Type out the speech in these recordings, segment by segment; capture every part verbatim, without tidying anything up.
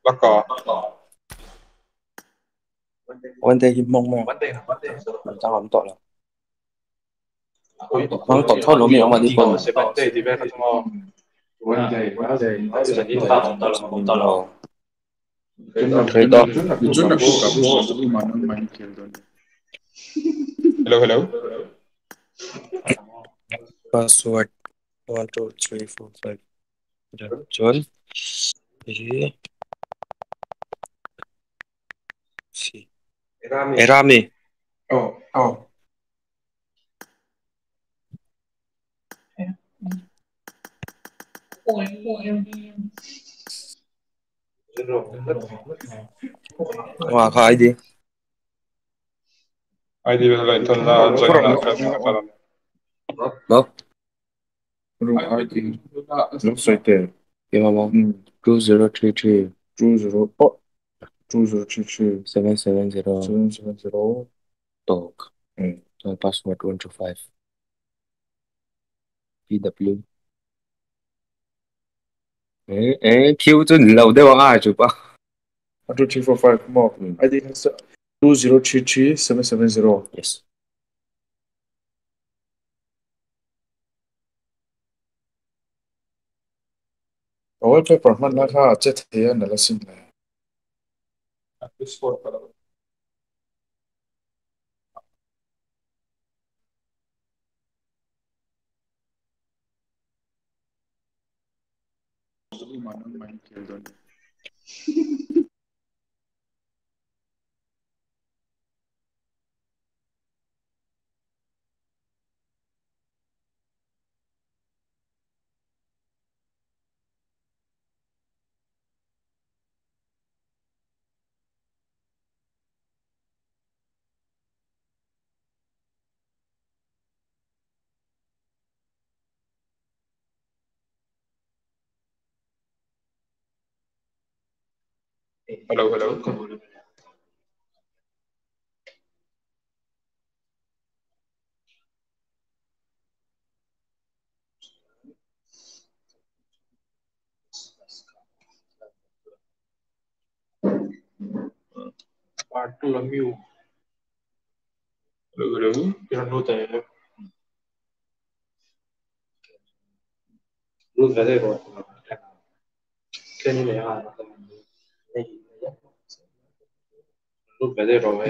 แล้วก็วันเดย์มองมองมันจะหอมต่อแล้วมันต่อท่อหรือไม่ออกมาที่คน就是你大同到了嘛，到了， 哦可以到 Giorno più capo, ma non mai chiedo. hello hello password one two three four five จนเอ๊ะสี่เอรามนี่ Oh, อ๋อ ว่าเขาไอดีไอดีเป็นอะไรทุนละจอยนะครั però บเนาะ room I D. looks right there เดี๋ยวมา Mm. two zero three three two zero. Oh, two zero three three seven seven zero seven seven zero. ตกอืมตัว password one two fiveพี ดับเบิลยู เอ๊ะเอ๊ะคิวจนเราได้ว่าง่ายจุปะ one two three four five more. I D has two zero three three seven seven zero. yes wallpaper man na ha chat he na la sim la. Ma non mai chiedo. hello hello ปาร์ตละมิว hello hello พี่รู้แต่รู้แต่ได้ก่อนแค่นี้เลยอ่ะรู้แต่ได้รอให้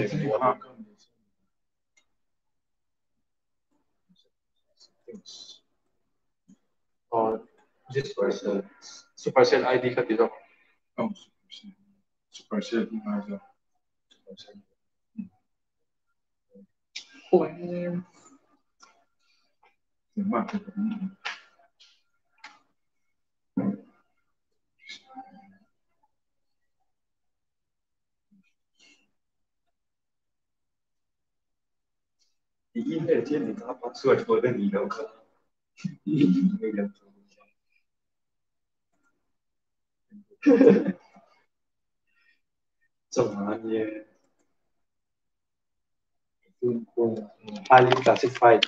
อ๋อ this person supercell ไอ ดี ครับพี่ต้อง Oh, super shit. Super โอ้ย shit. 你音乐键你他把所有的你都可没人做嘛呢？嗯嗯，highly classified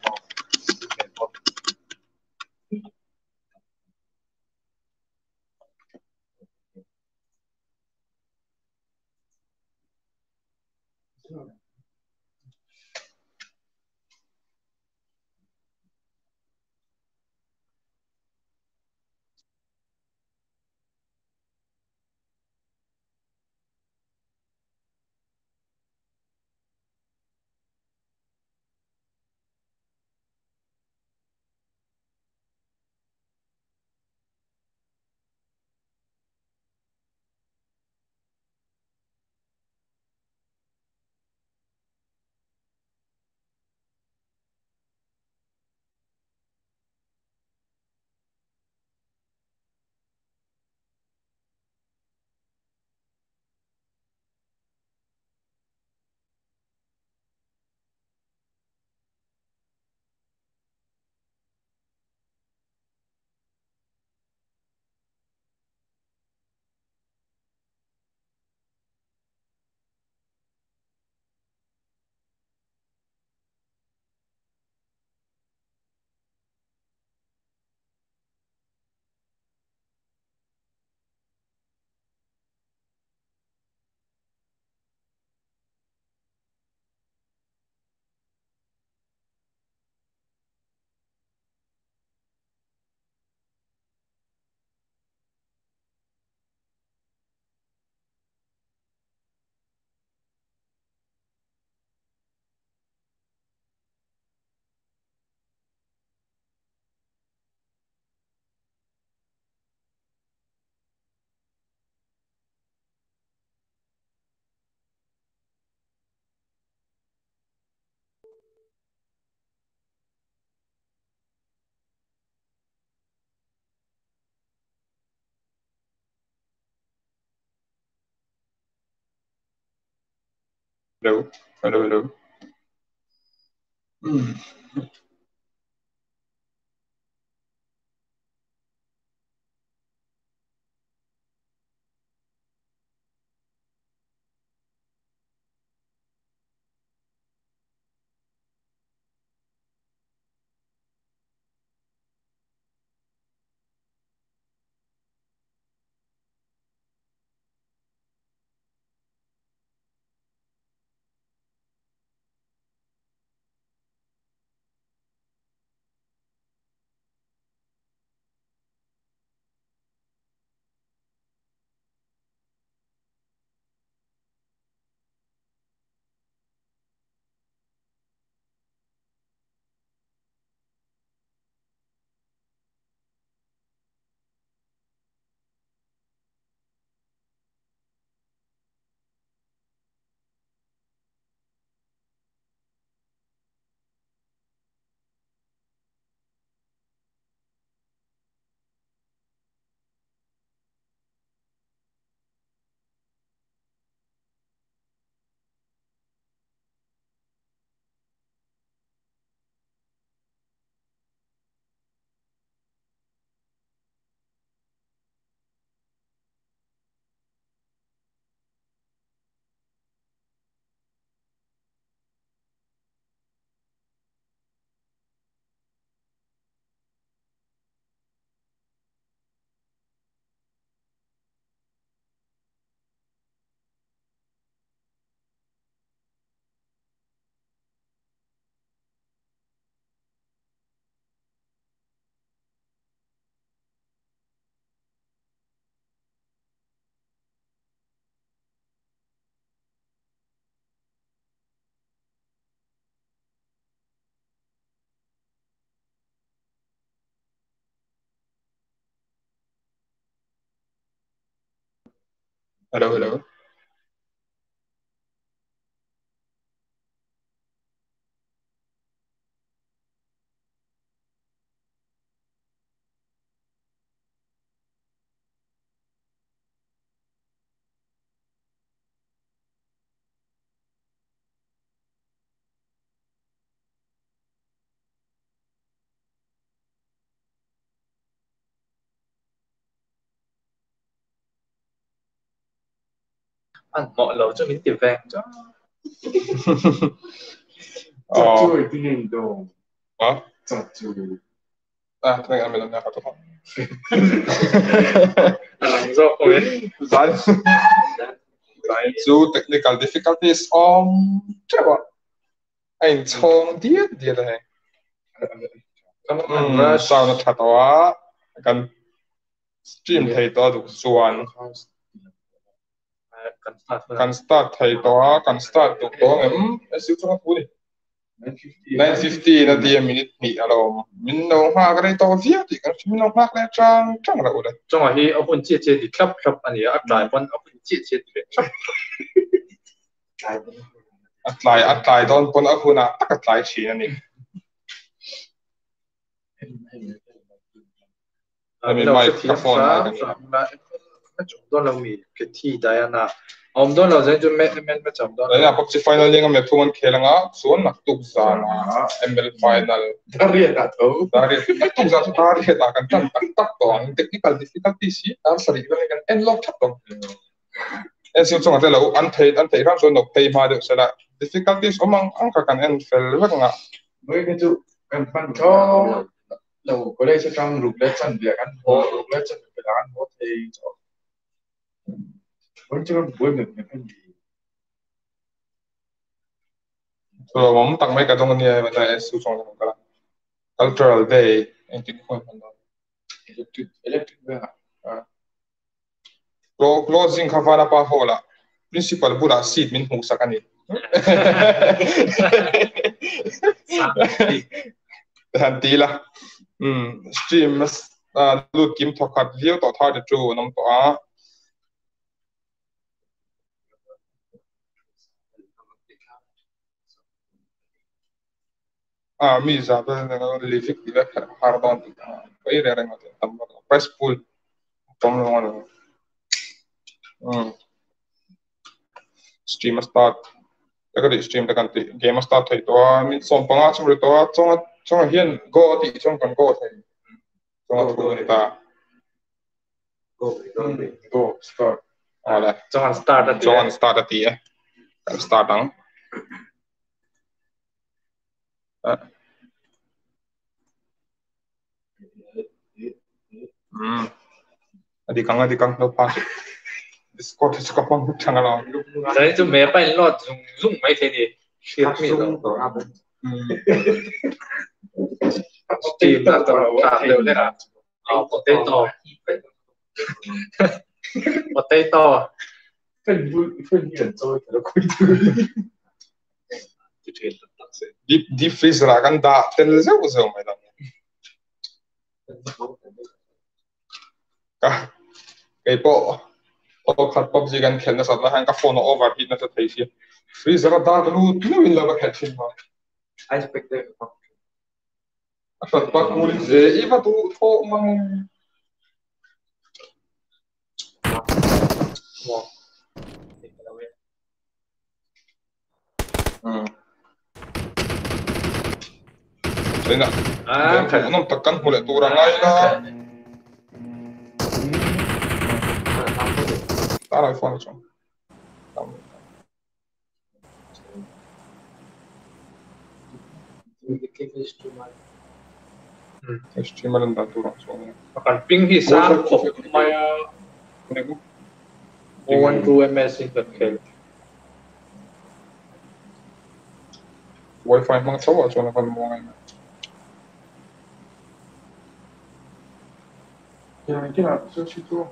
hello hello hello Mm. hello hello ăn mọi lẩu cho miếng tiền vàng cho 어, 저쪽에 비행도 어? 저쪽. 아, 그냥 하면 내가 가도 돼. làm do không biết Design, design to technical difficulties om coba. Ein chong dia dia dah. không ăn Hmm, rush sao nó thật quá. Kan stream thầy to được xuan. cần start Kan start thầy to, kan start được to em. Em siêu chong phu đi. nine fifty na dia minute ni alo. Min no ha cái to vía thì kan min no ha cái trang trang là udah. trong này hi ông chia chia thì khắp khắp anh ấy áp đại phân ông chia chia thì khắp Atlay atlay don pon aku na tak atlay chi na ni. mình đâu sẽ thì phá nó chúng tôi là mình cái thi đại anh à ông đó là dành cho mẹ mẹ mẹ chồng đó Đấy là bốc ci final yang me thuan khelanga suan nak tuk zana M L final. dari đã thấu Dari nak tuk zana dari ta kan tan tak tak tong technical difficulty si tar sari kan kan en lock chat tong. En siu chong ate lo an thei an thei ram so nok thei ma de sala difficulties omang ang ka kan en fel vek nga. Mới cái chỗ cần phân cho đầu có đây sẽ trong rụt lên chân việc ăn hố rụt lên chân việc ăn hố thì cho vẫn chưa buổi mình cái gì So mom tak mai ka tong ni ma ta en siu chong ka. Cultural day en tin ko man. electric electric về à Clo closing ka fana pa hola. Principal bula seat min hu sakani. Hanti la. Hmm, stream uh, lut kim thokat view to thar de chu nam to a a mi za ba na livik di har don pai re reng ate tam press pull tom lo hmm stream start cái cái stream cái cái game start thấy đó mình xong bằng á xong rồi đó trong trong hiện go thì trong còn go thấy trong thu này ta go go start à là trong start trong start thì start đắng hmm đi căng đi căng đâu pass Discord thì có phong chẳng là đấy chúng mẹ bay lọt dùng dùng mấy thế này shit mi rồi Steam là tao thả đều đấy à potato potato phân phân nhận rồi thì nó quy tư deep deep freeze là cái đá tên là sao sao mày làm cái cái bộ ô khát pop gì gan khen nó sao là hàng cái phone nó overheat nó sẽ thấy gì freeze là đá nó nó mình làm cái khen mà I expected Thật bác muốn dễ ý mà tu thô mang ừ thế nào à phải nó tập cắn một tu ra ngay đó ta lại phone cho streamer đã tu ra cho còn ping thì sao khổ mày one two ms in the kill wifi mang cháu cho nó còn mua ngay ya cái nào số chi tu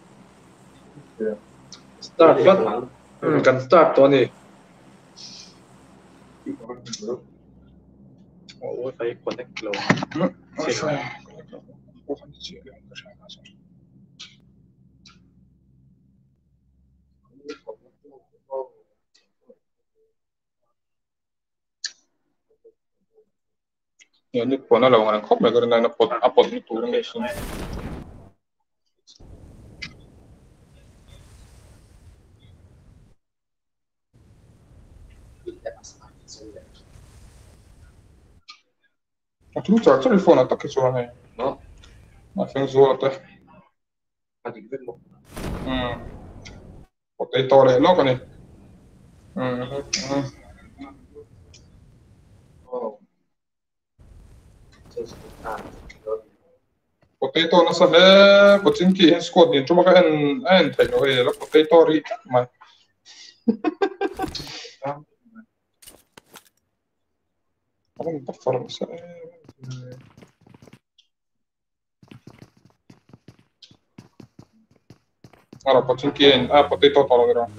start phát ừ cần startตัวนี้โอ้ยไป connect ลงเสียงเนี่ยนี่คนเราเนี่ยครบเลยก็ได้นะปลดอัปปลดนี่ตัวนึงสิอ่ะทุกจากที่โฟนอ่ะตักกี่ส่วนเนี่ยเนาะมาเฟิงส่วนตัวอันนี้เป็นหมดอืมปกติต่อเลยล็อกกันนี่อืมอืมpotato na sa le pochin ki hen squad ni chuma ka en en thai no he la potato ri mai Ang ta form sa Ara pochin ki en a potato to lo ra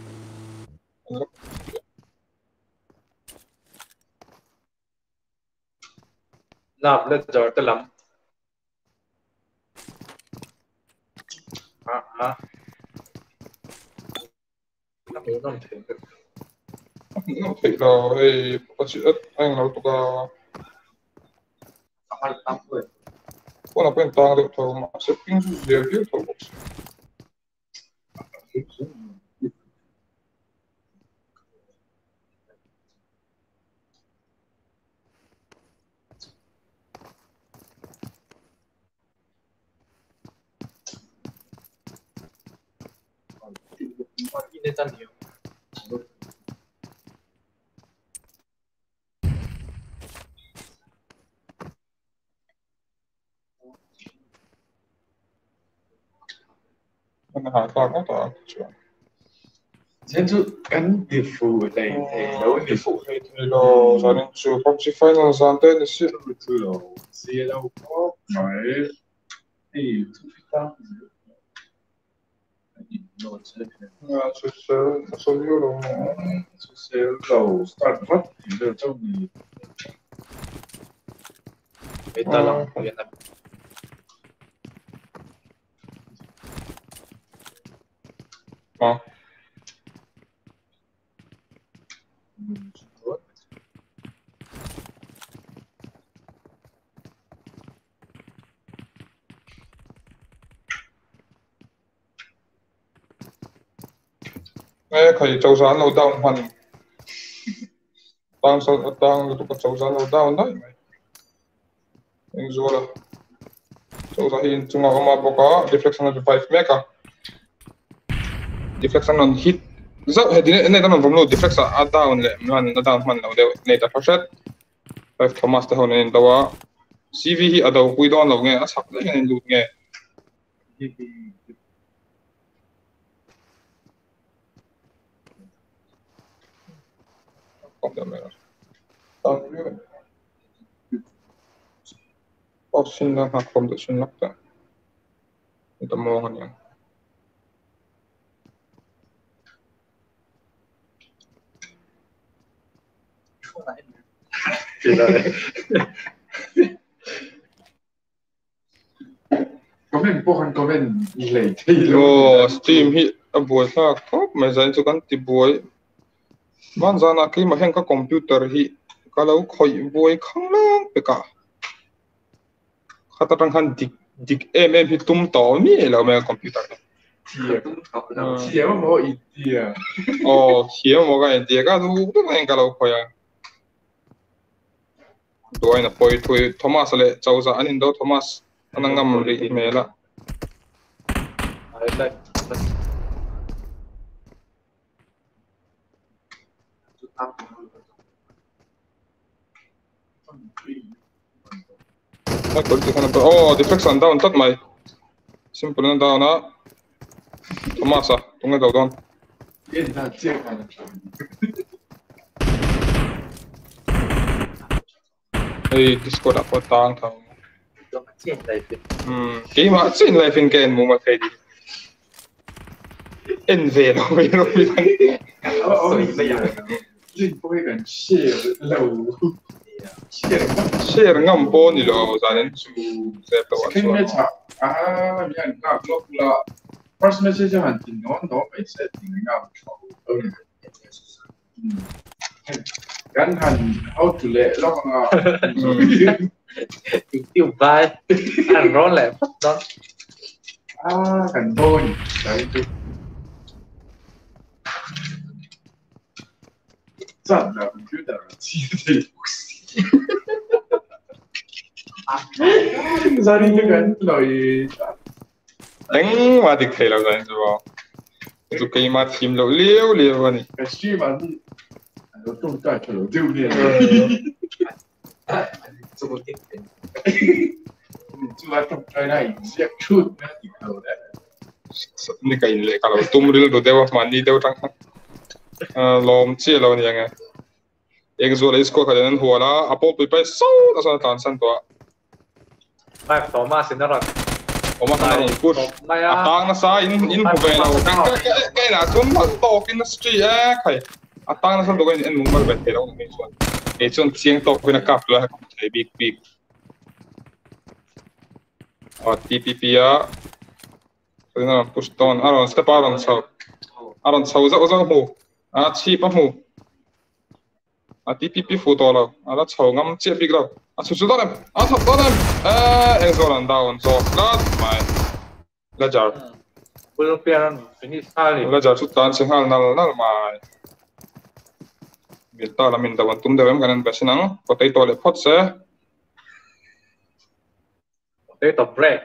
làm lên giờ tôi làm à à nó muốn làm thế được no thai lo he pochin anh lo to ka hai tám mươi ko na pen ta do to ma se ping de de to box ini tadi anh hạ ta có ta Nên chú cắn điệp phù ở đây thì đấu điệp phù thì lo cho nên chú pop chi final gian tên là shit thư đầu xe đâu có nói thì chú thích ta nó sẽ à chú sẽ số liệu đâu chú sẽ đầu start phát thì được trong thì người ta làm Việt Nam à Ê, khởi châu giá lâu đông hoàn tang sa tang tu ka chau san lo down dai mai eng zola chau sa hin chunga ma boka deflection of five meka deflection on hit zau he din ne tan vom lo deflection a down le man na down man lo de ne ta first five thomas ta hon en dawa cv hi adaw pui don lo nge a sak le en lut nge Pop sin lang ha kom de sin lakta ito mo kan yan comment po kan comment ilay oh steam hi abuai sa top mai zain chu kan ti buai man zana ki ma hen ka computer hi kalau khoi buai khanglang pe ka khata tang han dik dik mm hi tum to mi lo me computer tia tia mo itia oh tia mo ga itia ka du du ngai kalau khoya doai na poi thui thomas le chauza anin do thomas anangam ri mela ai lai Ay, kunti ka na ba? Oh, deflection down, tat may. Simple na down na. Tumasa, tunga daw doon. Yan na, check na. Ay, Discord ako tang tang. Chen lai fin. Hmm, kaya ma, sin lai fin kain mo matay di. Envy lo, mayroon bilang. Oo, oo, yan. Yan po yung share, low. Share ngam po nilo zanen su set wa. King message ah yan ka lo la first message han tin no no mai set tin ngam gan han how to let lo nga Tiêu vai ăn rõ lẹ phát đó ah kan bon dai tu Zan la computer chi ti gia đình như cái lời Đánh mà được thấy là zanen rồi. Tụi cái mà team lo liêu liêu vậy. cái stream mà đi nó tung ra cho nó tiêu liền Số một tiếng mình chưa trong cái này giết chút nữa thì đầu đấy Ni cái này kalau tum real do dewa mandi dewa tang. Lom chia lo ni yang. Ek zo la isko ka den huala apol pi pai so ta sa tan san to. Mai phổ ma xin nó rồi Oma ka na push. Mai à Atang na sa in in hu ve lo. Cái cái là chúng mà to in street eh kai. Atang na sa do cái in mumbar bet te lo ni chuan. E chuan chiang to ko na kap la thei big big. Or T P P a. Nó push down aron step aron sau. Aron sau za za mu. A chi pa mu. A T P P fu to lo. A la chau ngam che big lo. A su su do dem. A thap do dem. Eh en zo lan down zo. Lat mai. La jar. Belum pian ini sekali La jar su tan sing hal nal nal mai. Bil ta la min dawan tum dewem kanan basinang. Kotai to le pot se. Đây tập break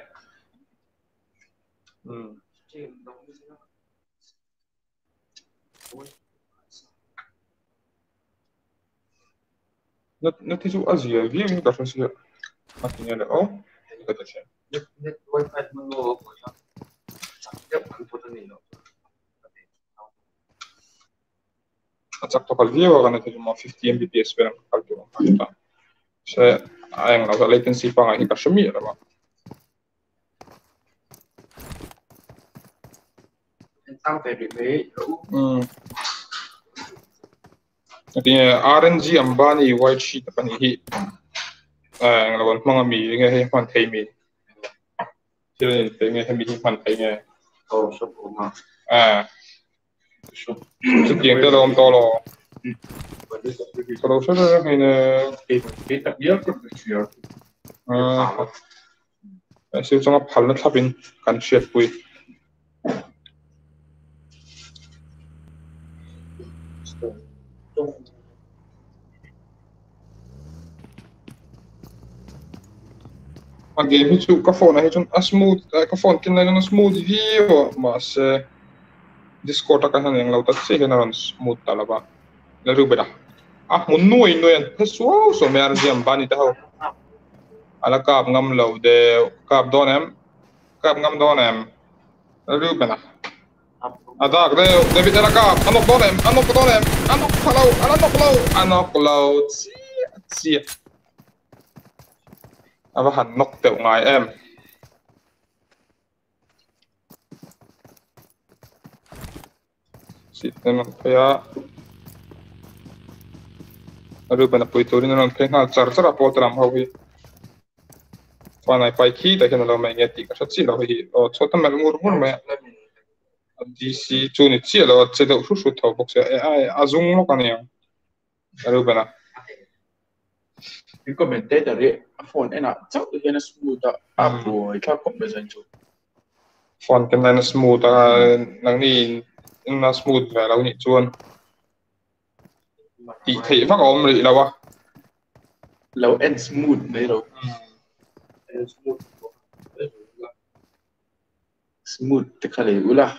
Hmm. Net net itu Asia, dia ini tak sih. Artinya ada oh, kata saya. Net net wifi mengo của nó Chắc không có tên nào Acak to kalau dia kan itu cuma fifty Mbps berang kalau tu kita. Saya yang agak latency pangai hingga semi lah bang. tăng về việc đấy Hmm. Artinya R N G Ambani white sheet apa ni? Ah, yang lawan mengami dengan hewan kami. Jadi dengan kami hewan kami. oh số của mà Ah, sekian tu dalam tolo. Kalau saya ini, cái cái tập nhất của chuyện ah, saya cuma paling tapi kan siap pui. a game hi chu ka phone hi chun a smooth ka phone kin lai na smooth view mas Discord ka han yang lau ta se hen ron smooth talaba la ru beda ah mun nuai nuai an pesuau so mer jam bani ta ho ala kap ngam lau de kap don em kap ngam don em la ru bena adak de David ala kap anok don em anok don em anok kalau anok lau anok lau chi chi aba han nok teu ngai em sit na kaya aru bana pui torin non phenga char chara potram hobi fanai pai khi ta ken lo mai ngeti ka chi lo hi o chota mel ngur ngur me dc chu ni chi lo che do shu shu tho box ai azung lo kan ya aru bana cái commentator đấy phone ấy là chắc là cái nó smooth đó áp rồi các công việc dân chủ phone cái này nó smooth à năng ni nó smooth về lâu nhị chuan thì thị phát ổn rồi lâu à lâu and smooth đấy đâu smooth smooth thì khai lấy ula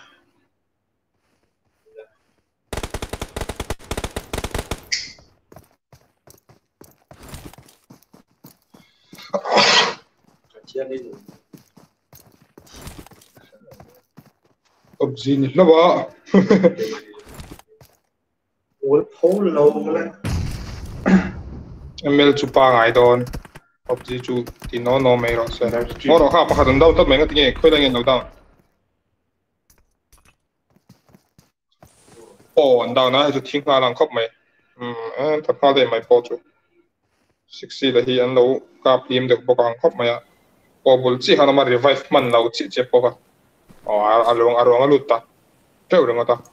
tập gì nhỉ nó bỏ ủa phố lâu lên em mail chụp ba ngày đòn tập gì chụp thì nó nó mấy rồi sẽ nó đó khác bắt đầu đâu tất mấy cái tiếng khơi lên đâu đâu ồ đâu nó就听下人khóc mày ừ em thật ra để mày bỏ chú sixty là hi anh lâu cà phim được bao nhiêu khóc mày à ồ bul chỉ hắn mà revive man lâu chỉ chỉ bỏ vào ồ along along alut ta kêu được ta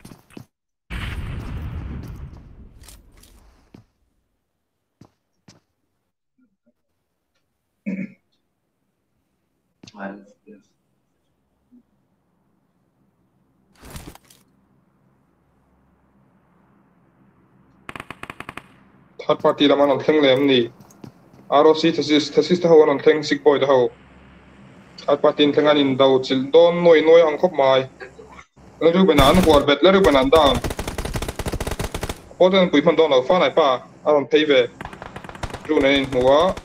third party là mà nó thèn lem nè rờ o xê thesis thesis đó nó thèn sick boy đó third party thèn anh in đâu chil don noi noi ang khop mai la ru banan huar bet la ru banan down poten pui phan don lo fa nai pa aron pay ve ru nei nuwa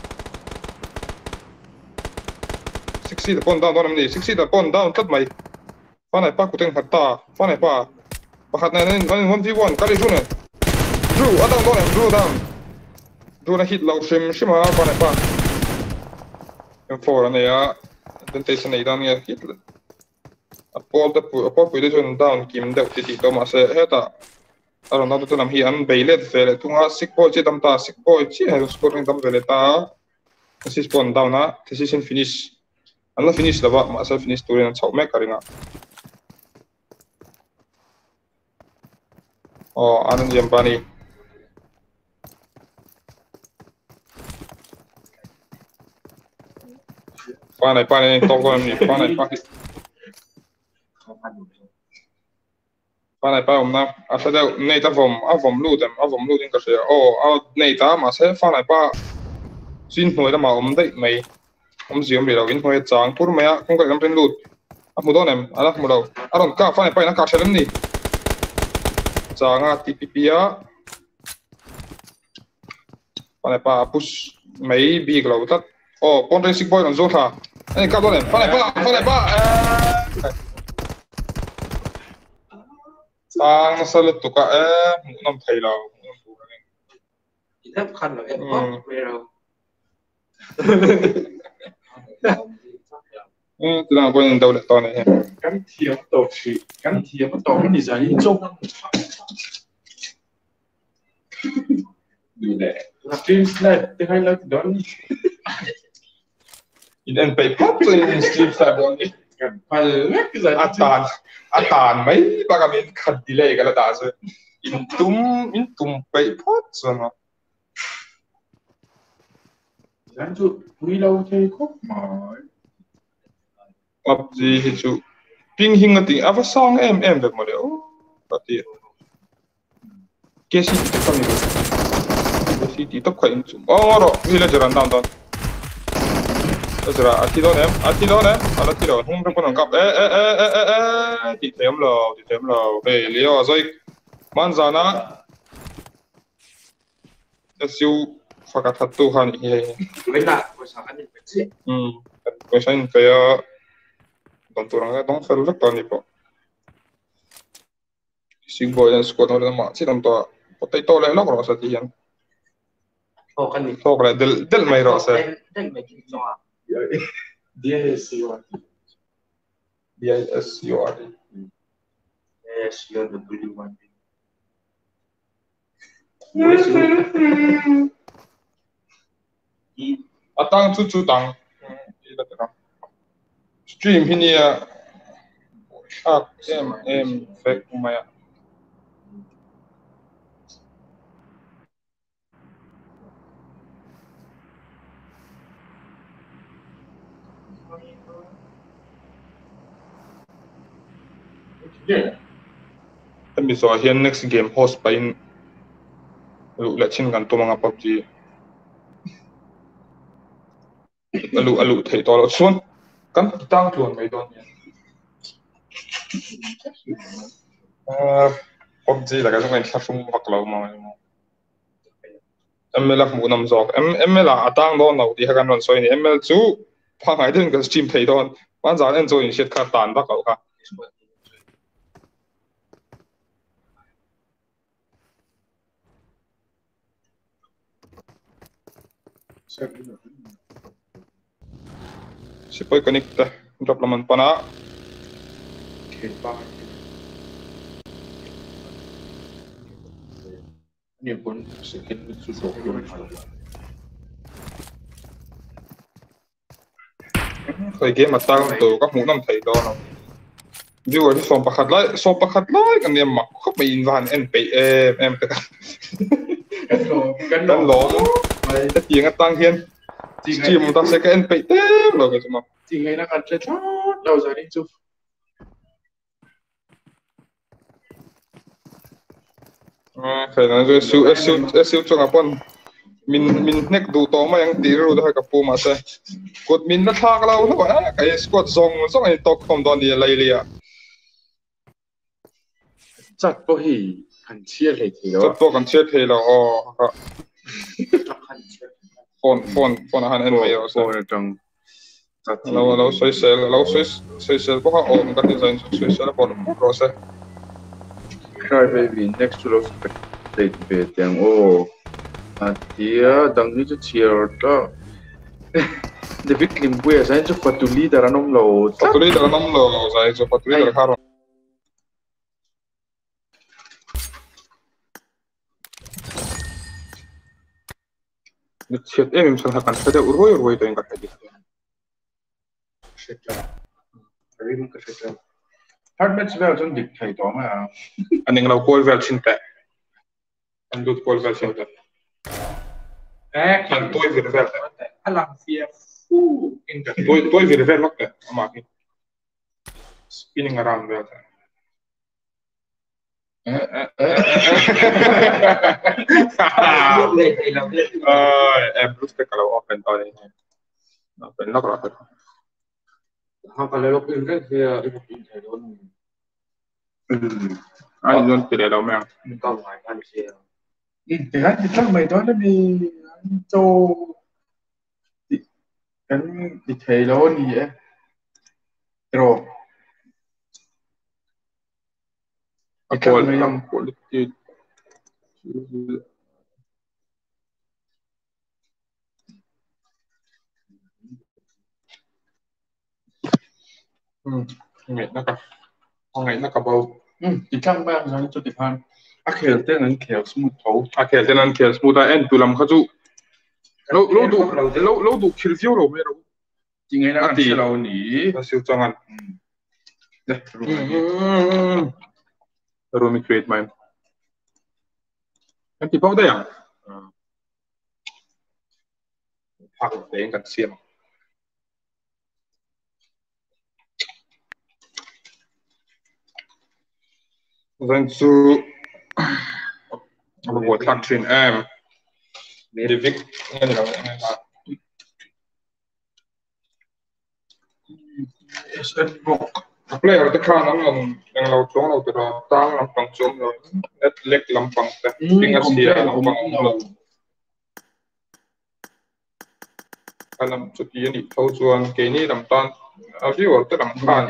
sixty the pon down don ni sixty the pon down tat mai fa nai pa ku teng hat ta fa nai pa pakhat nai nai one v one kali ru nei ru adang don ru down ru na hit low shim shima fa nai pa em four này á temptation này đang nghe hit Paul the Paul pui de jon down kim de ti ti to ma se heta aron na to nam hi an beilet vele tunga sick boy che dam ta sick boy chi ha scoring dam vele ta assist point down na decision finish an la finish lava ma sa finish turin an chau me karinga o anan jam pani pa này pa này to con ni pa này pa pa này pa om na a sa deu nei ta vom a vom lu dem a vom lu din ka se o a nei ta ma se fa này pa sin hoi da ma om dei mai om ziom ri lo in hoi chang pur mai a kong ka gam ren lut a mu don em ala mu lo a ron ka fa này pa na ka chelem ni chang a ti pi pi a pa này pa push mai bi glo tat o pon racing boy on zo tha anh cao con này phát này ba phát này ba sang sao lực tụ cả em năm thầy nào thấp khăn rồi em có về rồi ừ từ nào quên đâu được to này cắn thiếm tổ chỉ cắn thiếm tổ cái gì ra đi chung đủ để là phim này tôi hay là đó in en pay pop in stream sa bon ni kan pal cái gì atan atan mai bagamin khat delay kala ta se in tum in tum pay pop so no dan chu quý lâu thế khóc mỏi ap ji hi chu ping hing ati ava song em em ve mo le o pati kesi ti kam ni kesi ti to khain chu o ro village ran down down Terus lah, ati don em, ati don em, ati don, hung pun angkap, eh eh eh eh eh eh, di tem lo, di tem lo, eh Leo azoi, manzana, esiu fakat satu han ini. Benda, misalkan ini kecil. Hmm, misalnya kayak bantuan dong ferulek tahun ini po. Singbo yang squad orang mak sih tanpa potato le lo kalau satian. Oh kan ni. Oh kalau del del mai rasa. Del mai gitu ah. Dia S U R T. D I S U R T. S U R W one. Atang cucu tang. Ini terang. Stream ini ya. Ah, em em fake maya. Yeah. Tapi so here next game host pain lu lechin kan tu mga P U B G alu alu thei to lo chuan kan tang tuan mai don ah P U B G la ka zong thla fum bak lo ma ml lak mu nam zok ml la atang don lo ti ha kan ron soi ni ml chu phangai den ka stream thei don man zan en join shet kha tan ba ka ka si poi connecta drop laman pana Ini pun sedikit susah. Kai game atang to ka mu nam thei do no viewer som pakhat lai so pakhat lai kan nem mak khop mai invan en pe em em ka Kan lo, kan kan lo mai ta tiang atang hian stream ta se ka en pe tem lo ka chuma Thì ngay nó ăn chết đâu rồi đi chụp. à phải nói rồi siêu siêu siêu cho ngapon min min nek du to ma yang ti ru da ka pu ma se kot min na thak lao no ba ka squad zong zong ai tok tom don dia lai lia Chặt có hỉ hẳn chia thể thì chot đó. to kan chet he lo o ka phone phone phone han en mai o se Phone trong chặt thì lo lo soi sel lo soi soi sel ko ha on ka design soi sel ko pro se cry baby next to those date về tiếng ô à tía đằng như cho chia đó David Lim quê sáng cho Fatuli đã nông lầu Fatuli da nam lo sai so Fatuli da kharo ni chet em sang hakan sa de uroi uroi to ingat tadi Very good question. Hard match về trong dịch thầy đó mà aning lo call vel chin te an dut call vel chin te Eh, an toy vir vel te alam fia fu in the toy toy vir vel lok te ama ki spinning around vel te ah em plus te kalau open to ni open lok ro Họ còn lấy lúc in cái kia in in thầy luôn ai don te lo me còn ngoài ăn kia thì hắn thì chắc mày đó nó đi châu cái thì thầy đó gì vậy rồi call yang quality hmm ngai na ka ngai na ka bao ừ thì chắc bạn rồi cho tiệp han à khéo tên là khéo smooth thấu a khel tenan khel smooth en tulam khaju lo lo du lo lo du khil view lo me ro thì ngày nào ăn thì- sẽ lâu nhỉ na siu changan đấy ro mi create mine en ti pau da yang phak te kan siam then to apa buat factory em David ngani la S N book player the khan ang ang ang lo tong lo tro tang lam pang chom lo net lek lam pang ta ting asia lam pang lo kalam chuti ni thau chuan ke ni lam tan a viewer ta lam khan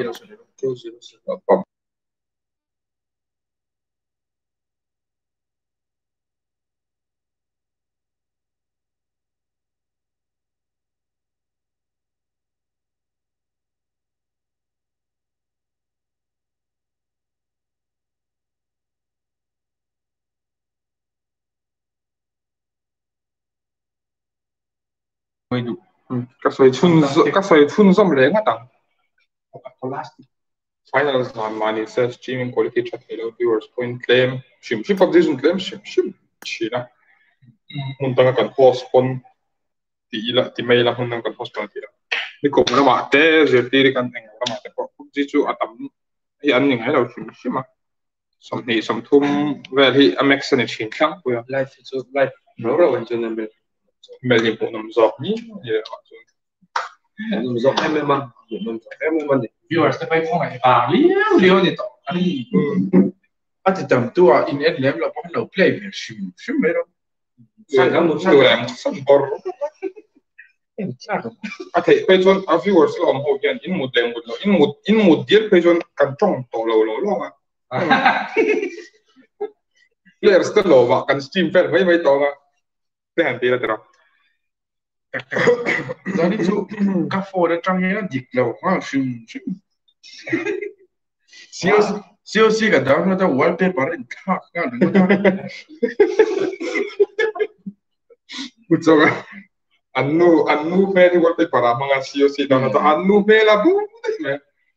ka soi chun ka soi chun zom le nga tang final on money says streaming quality chat hello viewers point claim shim shim pub jun claim shim shim china mun tanga kan post kon ti ila ti mail hun nang kan post kon ti ni ko na ma te je ti kan eng na ma te ko ji chu atam hi an ning hello shim shim ma som ni som thum well hi amex ne chin thang ko ya life is life ro ro wan chun mel mel ni ko nam zo ni ye nam zo em em nam zo em em viewers ta pai phong ai ba liao liao ni to ani a ti tam tu a in end lem la pon lo play ver shim shim mero sa nam sa ram sa bor a thei pe chon a viewers lo am ho hian in mut leng mut lo in mut in mut dial pe chon kan tong to lo lo lo ma players ta lo wa kan stream fer mai mai to ma te han ti la tra Jadi tu kafo dah canggih lah dik lah, ha shum shum. Sio sio sio kan dah nak tahu wallpaper ni tak kan? Betul kan? Anu anu meni wallpaper apa nggak sio sio dah nak tahu anu mela bu, deh.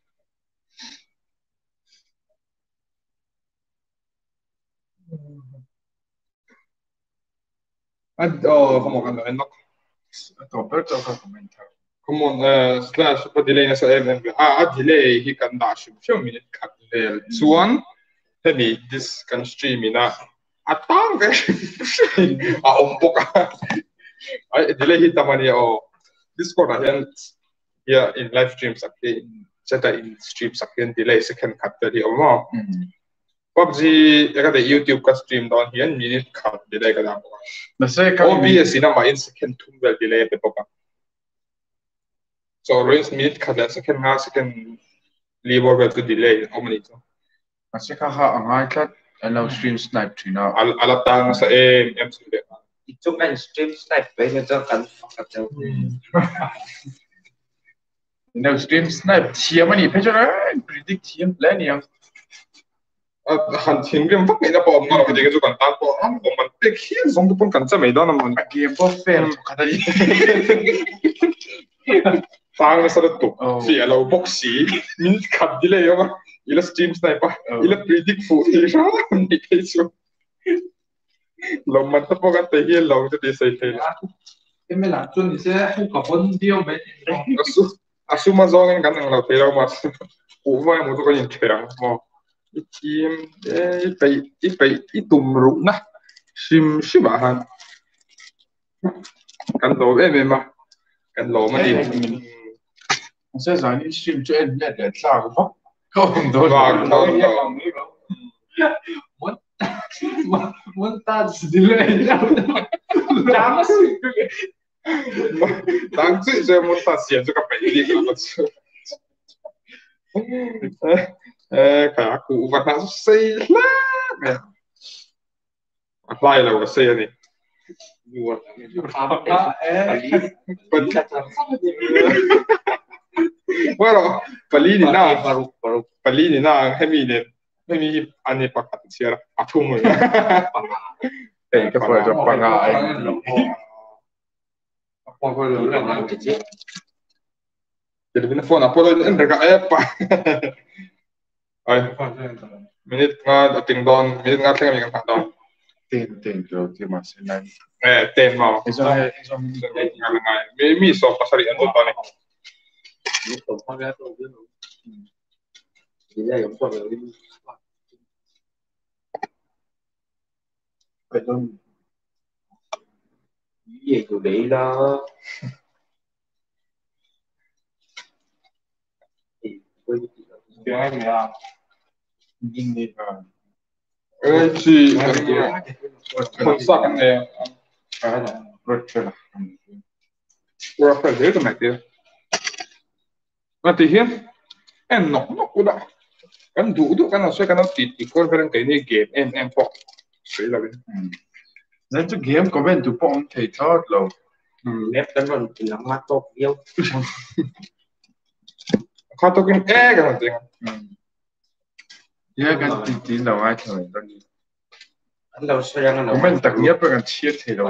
Ad oh kamu kan enak. Atau betul kan komentar. Come on, uh, slash pa delay na sa M M. Ah, a delay hi kan dash few minute cut there. Suan heavy this can stream ina. Atang ka. Ah, umpok. Ay delay hi tamani oh. Discord ayan yeah in live stream sakti. Seta in stream sakti delay second cut dari oh. P U B G ekade YouTube ka stream down hian minute cut delay ka dam. Nasa ka O B S ina ma in second tumvel delay pe poka. So raise minute cut la second ha second leave over to delay how many so. Nasa ka ha angai kat allow stream snipe tu na. Al alatang sa M M sinde. Itu kan stream snipe pe nga kan fakat jauh. Now stream snipe siapa ni? Pejana predict siapa plan yang han tin gem fak ina po ma ko de ju kan ta po am ko man tek hi zong pon kan cha mai da na man game po fair kada ni tang na sa to si alo box si min kat dile yo ila stream sniper ila predict fu ti sha ni ke so lo man ta po kan te hi lo te te sai te em la chun ni se hu ka pon dio me asu asu ma zong kan kan lo te lo ma u va mo to ko yin terang mo team ehไปไปอีตุ่มรุนะชิมชิบะฮันกันโลเอ้ไม่มากันโลมันดี Saya zani stream tu end net net lah apa? Kau ndo Wah, kau ndo. Mun mun tak delay lah. Jangan sih. Tang tu saya mau tak siap juga pergi kalau tu. Eh, kayak aku bukan saya lah. Apply lah udah saya ni. Buat. Apa eh? Bueno, Palini na baru baru Palini na hemi ne hemi ane pakat siara atum. Eh, ke apa tu pangai. Apa kau lu nak kerja? Jadi bina phone apa tu enggak apa. Ay, minit nga dating doon, minit nga tingnan yung doon. Ten ten tu tu masih lain. Eh, ten mo. Eso eso nga nga. May miso pasarian doon ni. Ito pa nga to yun. Hindi yung pa rin. Pero iya ko dela. tiếng Anh là Nhìn đi à. ơi chị không sắc anh này Rất là qua phải dễ cái này kia mà thì hiện em nó nó cũng đã anh đủ đủ cái nào xoay cái nào tịt thì con cái cái này game em em bỏ đấy là cái nên cho game có bên tụ bom thể thao lâu nếp tấn bằng chỉ là mắt tốt yêu khó tôi cái e cái này yeah cái tí tí nào ai thôi đó anh đâu sẽ ra có bên đặc biệt là chia thể đâu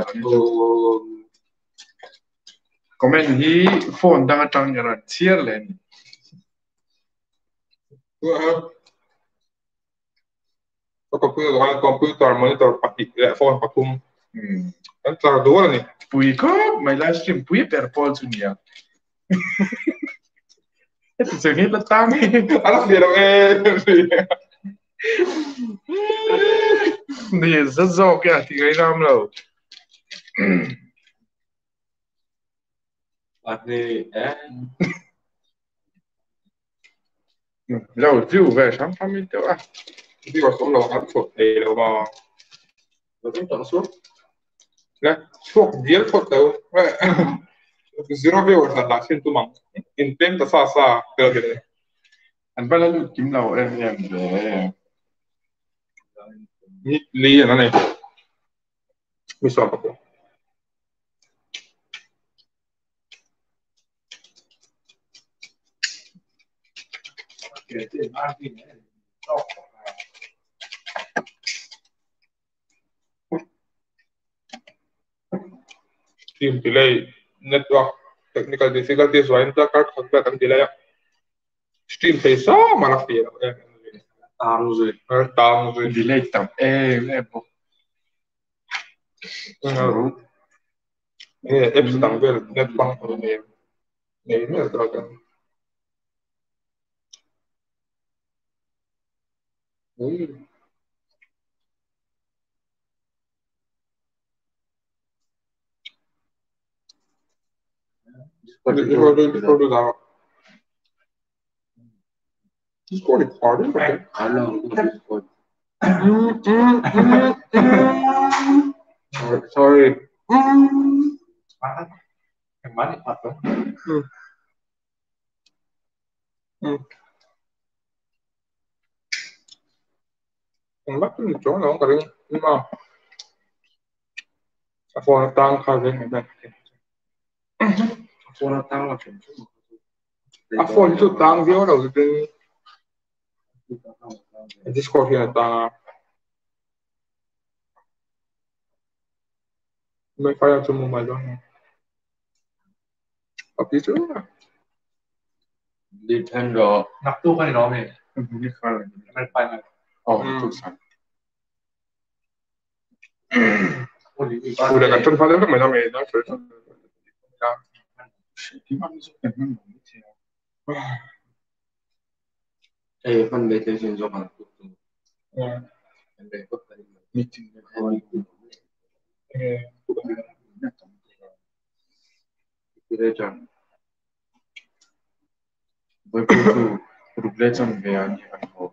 có bên hi phone đang trong nhà là chia lên computer dengan computer monitor pakai phone pakum kan cara dua nih pui ko mai live stream pui per pol sunia itu sengit letang anak dia dong eh นี่จะจอกyaที่ไอ้รำเรา anh đi eh เราจิ้วไปซ้ำซ้ำอีกตัวที่ว่าสมเราอัดสดเอเรามา rồi cũng chọn suốt และช่วงเดียวสดเดียวว่า zero view สันหลักเช่นตัวมังอินเต็มแต่ซาซาเกิดเลยอันเป็นแล้วกินเราเอ็มเอ็มเลยนี่ลีนั่นเองมีส่วนประกอบ cái tiền ăn thì nó team delay network technical difficulties wa inta card khakta kan delay stream thấy sao mà nó phiền em tạm rồi ở tạm rồi delay tầm em em bộ eh apps tang về net bang rồi này này nữa rồi kan Discord Discord da Discord recording right I know Discord sorry cái máy thì thật đó con bắt cái chỗ nào cũng cái nhưng mà phone tăng khai lên này phone nó tăng là chuyển xuống à phone itu tăng dia đâu cái Discord hiện tăng mấy file cho mobile đó à tí chứ Nintendo nắp tu cái đó này นี่คืออะไรมันไปไหนอ๋อถูกสั่ง udah kan contoh paling kan mana mana cerita ya ที่มันจะเป็นมันไม่ใช่ eh kan bete sih zaman itu ya kan bete tadi มีจริงเลย eh kira jam begitu rublecan beani kan ho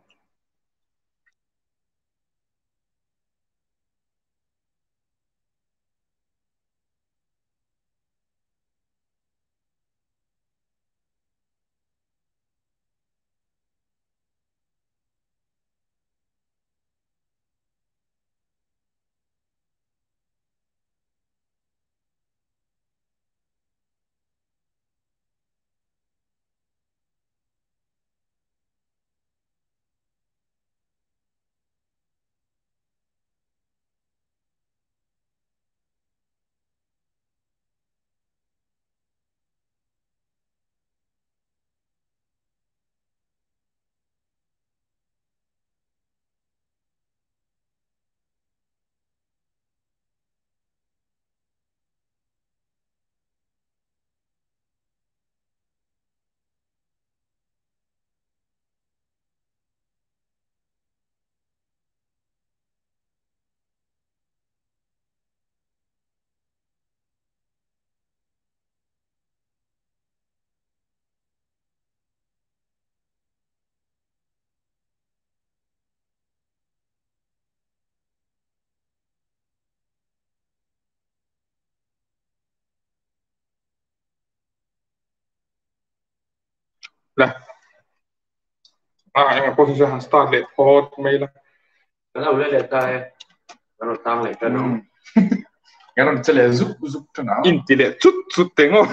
Lah. Ah, yang posisi hasta le pot mai lah. Kalau udah lihat tay, kalau tang lek kan. Cái nó sẽ là giúp giúp cho nó. Inti le chút chút tengo.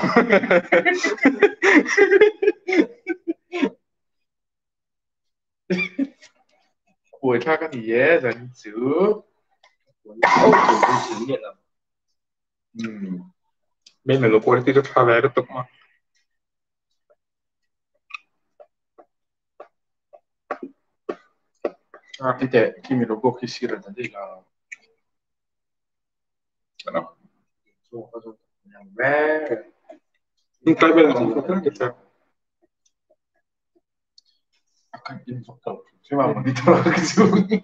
Buổi khác cái gì ấy rồi chứ. Ôi, chừng chừng điện là. Ừ. Bên này nó có tí chút pha vé được mà. À, cái thế khi mình logo khi xí rồi thì là cái nào số có số nhà vé Cái bên này nó có cái sao? akan info tau cuma mau ditolak ke sini.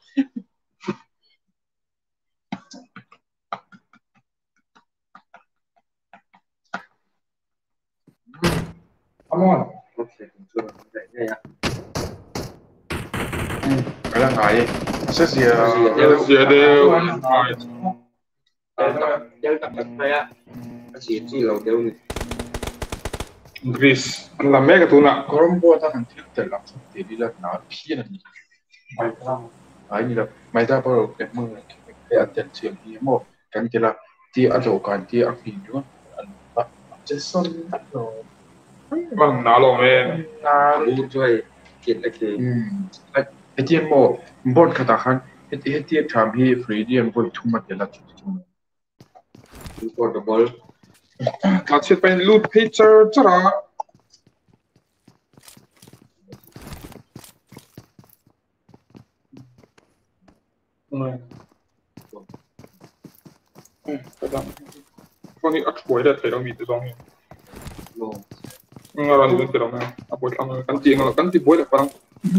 Come on. Oke, curang kayaknya ya. Cái là ngại sẽ gì à? Giờ đều Yang tak kayak masih sih lo dia ni. Greece. Anh làm mấy cái thứ nào? Có một bộ ta thằng thiết để làm sao để đi là nó phi là gì? Mày ta ấy như là mày ta bao cái mưa cái ăn tiền chuyện gì mà cái gì là thì ăn đồ cái thì ăn gì nữa ăn bắt chết son rồi. Bằng nào lo mẹ? Na Lu cuy, kiệt lagi. cái cái tiền bộ bộ cái ta khăn cái cái tiền tham hi free tiền bộ thu mất tiền là chút chút. Lu double. Mà chết bên loot picture chứ là. Con này ắt chuối để thấy đâu bị tự do nhỉ? Lo. Nggak lanjut ke dalamnya. Apa itu kan ti kalau kan ti boleh parang.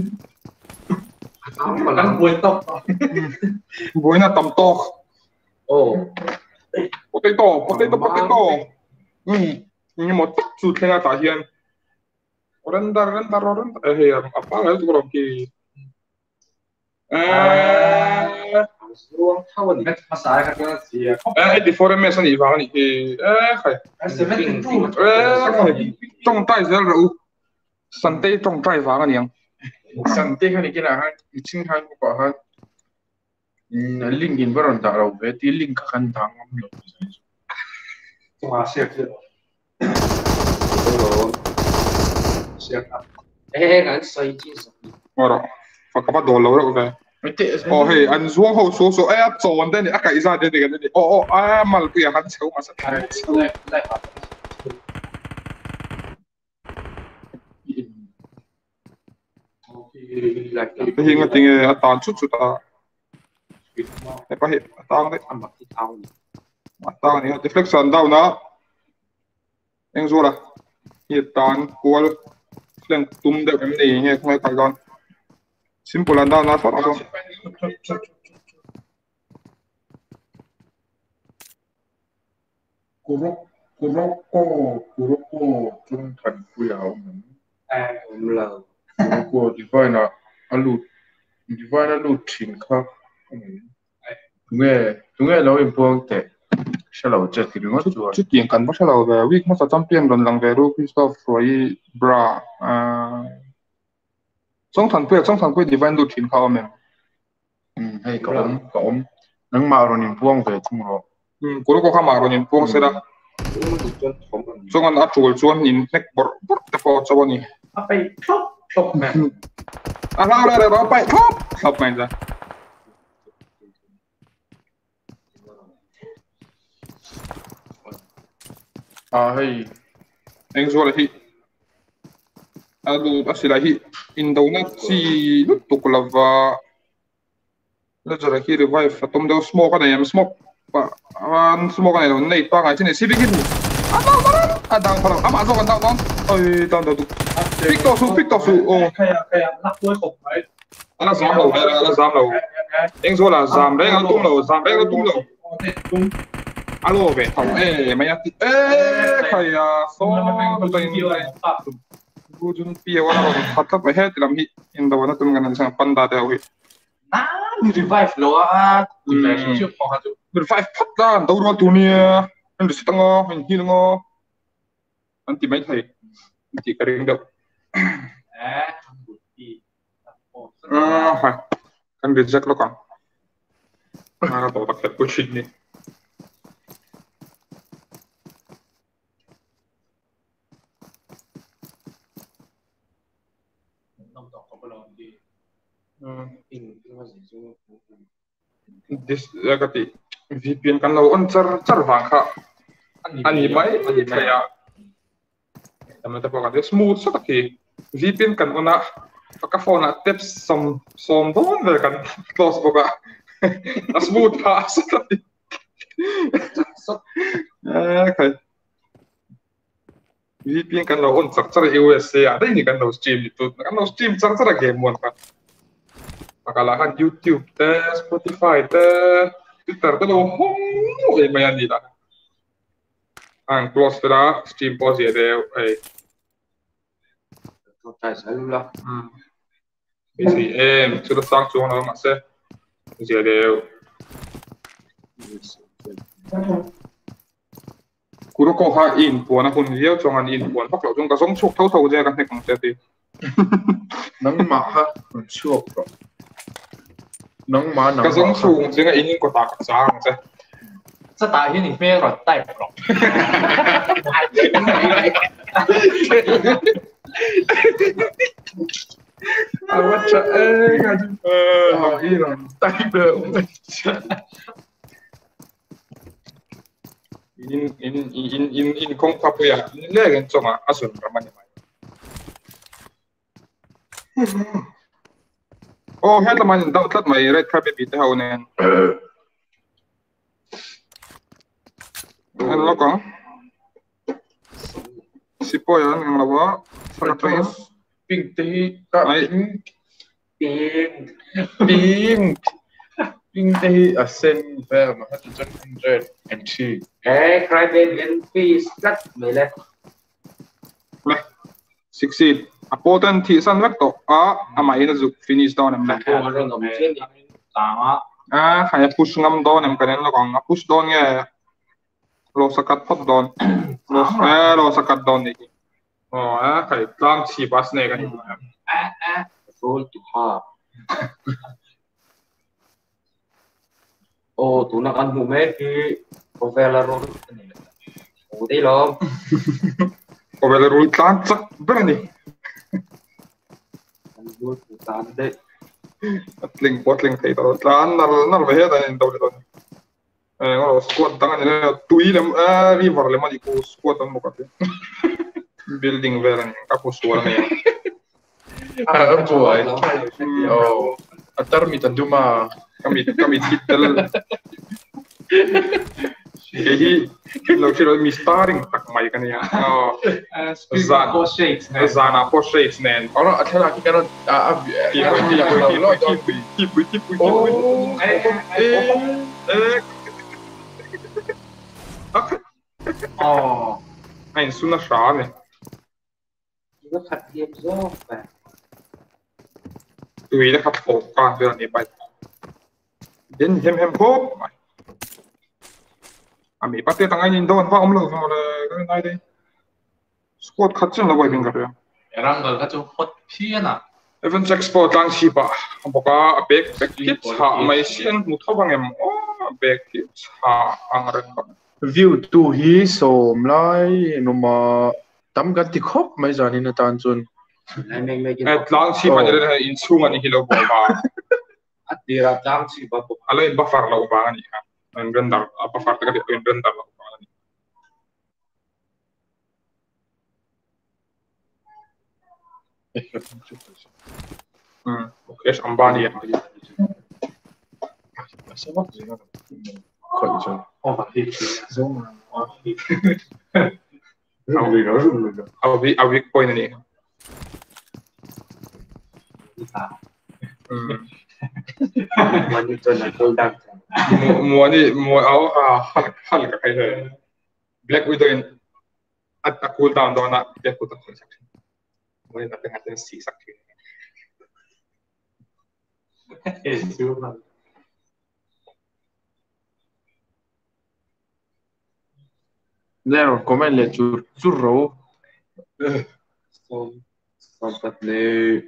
Apa kan buat top. Bolehnya tam tok. Oh. Potato, potato, potato. Hmm. Ini mau tak sudah nggak tahian. Orang dar, orang dar, orang eh ya apa nggak itu kalau ki. Eh. Ruang tahun ni. Masalah kan sih. Eh di forum mesa ni bang ni. Eh kayak. Eh trong tay giờ rồi. Santai trong tay vàng anh em. Santai kan ini lah, icin kan apa kan? Link in baron tak tahu, berarti link akan tangan lo. Cuma siap siap. Siap. Eh kan saya jenis. Ora. Fakap apa dolar rồi cái. Oh hey, anh xuống hậu số số eh chọn đây này, à cái ra đây này cái này. Oh oh, à mà bây giờ hắn xấu mà sao? Lại lại. Cái hình cái tiếng à tàn chút chút à. Cái phải tàn đấy. Ambak di tahun. Tàn này, deflection down đó. Anh rồi là. Hiện tàn cuốn lên tum được cái này nghe không ai phải con. Simple and down nó phát không? Kuroko Kuroko Kuroko trung thành quy ảo. Eh, belum. Kuroko divine là alut divine alut chính khác. Nghe nghe nói important. Sẽ là chết thì đúng không? Chút tiền cần bắt đầu về week mà sao champion lần lần về rồi Christoph rồi bra à trong thành quê trong thành quê divine alut chính khác mà. Ừ, hay cậu cậu nắng màu rồi nhìn buông về chung rồi. Ừ, cô có khám rồi nhìn buông sẽ là. Trong anh áp chuột chuột nhìn neck bor bor tập vào cho bọn nhỉ. Apa itu? Top top man. À lao ra đó bay top top man ra. À hay Anh rồi là hi. À đủ bác sĩ là hi. In đâu nè chỉ lúc tục là và bây giờ là hi revive và tôm đâu smoke cái này em smoke và anh smoke cái này là nade ba ngày trên này xí đi cái à đâu đâu à đang phải à mà rồi còn đâu đâu ơi đâu đâu pick to su pick to su oh kayak kayak nak gue kok baik. Anh giảm đầu đây là anh giảm đầu anh rồi là giảm đấy anh tung đầu giảm đấy anh tung đầu alo về thằng ê mày ăn ê thầy à số tôi gue jun pia wala ko fatta ba het lam hi inda wana tum ganan sang panda da wi Nah, revive lo ah. Revive chưa có hạt. Revive phát ra đâu ra tụi nia anh được tăng ngô mình hi ngô anh tìm mấy thầy chỉ cái được eh bukti ah ha kan reject lo kan ah to tak ko shit ni nông tộc có bao đi in nó gì chứ this agati V P N kan lo on char char wang kha ani mai ani mai ya tamna ta pa ka smooth sa taki V P N kan ona pagka phone na tips som som don ver kan close boka a smooth pa sa taki eh kai V P N kan lo on char char U S A dai ni kan lo stream tu kan lo stream char char game mon ka pakalahan YouTube te Spotify te Twitter te lo hong eh mayan nila ang close tera stream pause ya deh eh tại sao luôn hmm isi em sudah sang chuang na mase ya deh kuro ko ha in po na hun liao chuang an in po pak lo chung ka song chuk thau thau je kan he kang te ti nang ma ha chuộc rồi nang ma nang ka song chung je nga in ko ta ka sang je sao tại hiện mình phê rồi tay rồi à what cha ê cái ờ hỏi đi rồi tay được in in in in in kong pa ya in le gen chonga asun raman mai oh het man daw tlat mai red carpet bit ha onen an lo ko sipo ya ng lawa sa tres ping tí cả ping tiền ping ping tí à sen về mà hết chân hundred and two eh cry baby and please cắt mày lên succeed important thi san lak to a amai na zu finish down am la cô rồi ngầm trên tao á a khai push ngam down am kanen lo kong push down nge lo sakat pop down lo eh lo sakat down ni oh a khai tlang chi bas ne kan ah ah roll to half ô tụi nó ăn mù mét thì có vẻ là roll ủa đấy lo ko bela rul tlang chak berani ăn vui tụi ta đấy atling potling thei to tlan nar nar ve he dan do le eh ngo squad tang ne tui lem a river le mali ko squad am ko building veran ka ko suara ne à boy oh atar mi tan duma kami kami titel Jadi lo sih mi starring tak mai kan ya oh Zan có shakes zana po shakes nen orang akhir lagi kan ah tipu tipu tipu tipu tipu oh eh eh oh anh suna sha ne nó thật game rồi và tui da khap po ka de ni bai den hem hem ko ami pate tangai ni don va om lo mo le cái này đây squad khat chen la bai bin ka ya rằng người các chú hốt phiên à even export lang si ba boka back back kit ha mai sian mu thawang em oh back kit ha ang ren ba view tu hi som lai no ma tam gan ti khop mai jani na tan chun này mình mình et lang si ba ni in chung ani hilo bo ba at tira jam si babu ala in ba far la ba ni ha en rendar apa far ta ka in rendar la ba ni hmm okay ambani ya sao mất gì đâu khỏi chơi oh mà thì giống mà I'll be I'll be I'll be point ni mình cho là tôi đang mua ni mua áo à hal hal ka kai hai Black Widow in at a cool down do na dia ko ta sak mua ni na tengah tengah si sak eh siêu mà Zero, comment le chur churro. so Sampat ni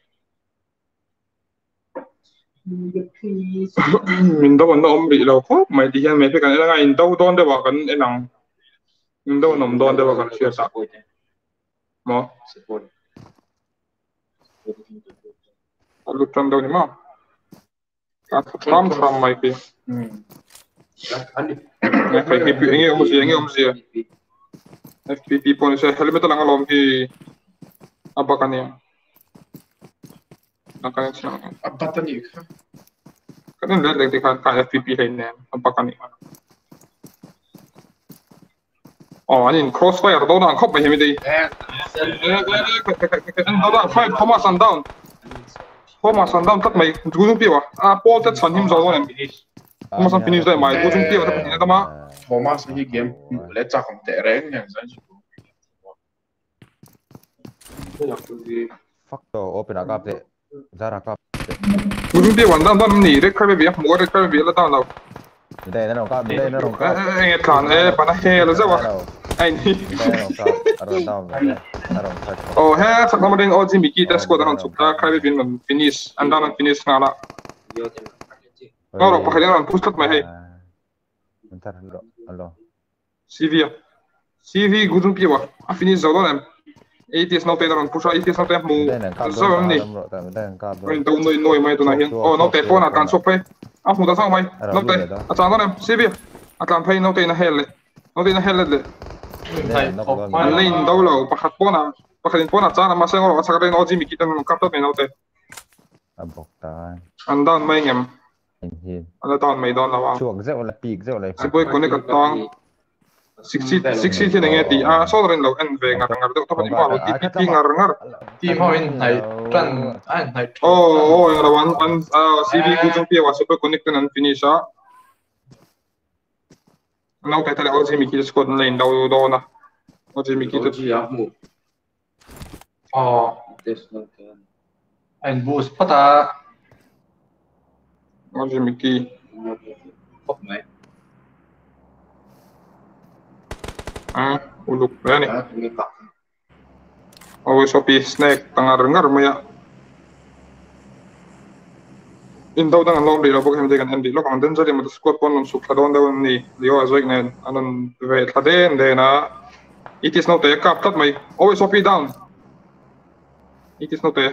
mình đâu nó om bị lâu khó mày đi hiện mày phải cái là ngay đâu đón để vào cái cái nào mình đâu nằm đón để vào cái chuyện sao mà lúc trong đâu nhỉ mà các tham tham mày kia F P P ini om sih ini om sih F P P pun saya helmet lang alom ki apa kan ya akan sih apa tadi kan lihat lagi kan F P P lainnya apa kan ya oh ini crossfire đâu đang khóc mày hình đi đâu đang fight Thomas and down Thomas and down tất mày cú dung tiêu à à Paul tất sẵn him rồi em Thomas and finish đây mày cú dung tiêu tất mày đó mà Thomas cái game lấy chắc không tệ đấy nhỉ fuck to open akap de zara kap cú dung tiêu hoàn toàn toàn nỉ đấy khai về mua đấy khai về là tao nào đây nó kap đây nó kap nghe thằng ấy bạn hay là sao vậy anh đây nó kap aron down aron touch oh he sa kamo din Oji Miki test ko dahan sukta khai về mình finish and down and finish ngala ngoro pakailan pustat mai hay bentar hello hello C V C V cú dung tiêu à finish rồi đó em A T S nấu tay daran push A T S nấu tay mu sao vậy mình đâu nuôi nuôi mày tụi này hiện oh nấu tay phone à can sốc phải à mu ta sao mày nấu tay à chán đó em C V à can phải nấu tay na hell nấu tay na hell le anh lên đâu lâu bắt phone à bắt phone à chán mà sao ngồi sao cái Oji Miki tan nấu cắt tao mày nấu tay abok ta anh down mày ngem anh down mày down là chuộc rượu là peak rượu là sẽ bơi con này cắt tang sixty sixty thì nghe thì à số rồi lâu anh về ngar ngar đâu tao phải đi vào thì thì ngar ngar team họ in này trần anh này oh oh là one one C V cú dung tiêu super connect and finish á nấu tay tay Oji Miki squad lên đâu đâu na Oji Miki Oji gì à mu ờ test nấu tay anh boost phát à Oji Miki khóc mày ah uluk berani à tụi cặp oh Shopee snack tangar ngar maya in đâu đang long đi là bốc hem đây kan em đi lúc còn đến giờ thì mà squad pon nằm sụp thà đón đâu ni liêu à zoik này anh về thà đen đây na it is not a cup tắt mày oh Shopee down it is not a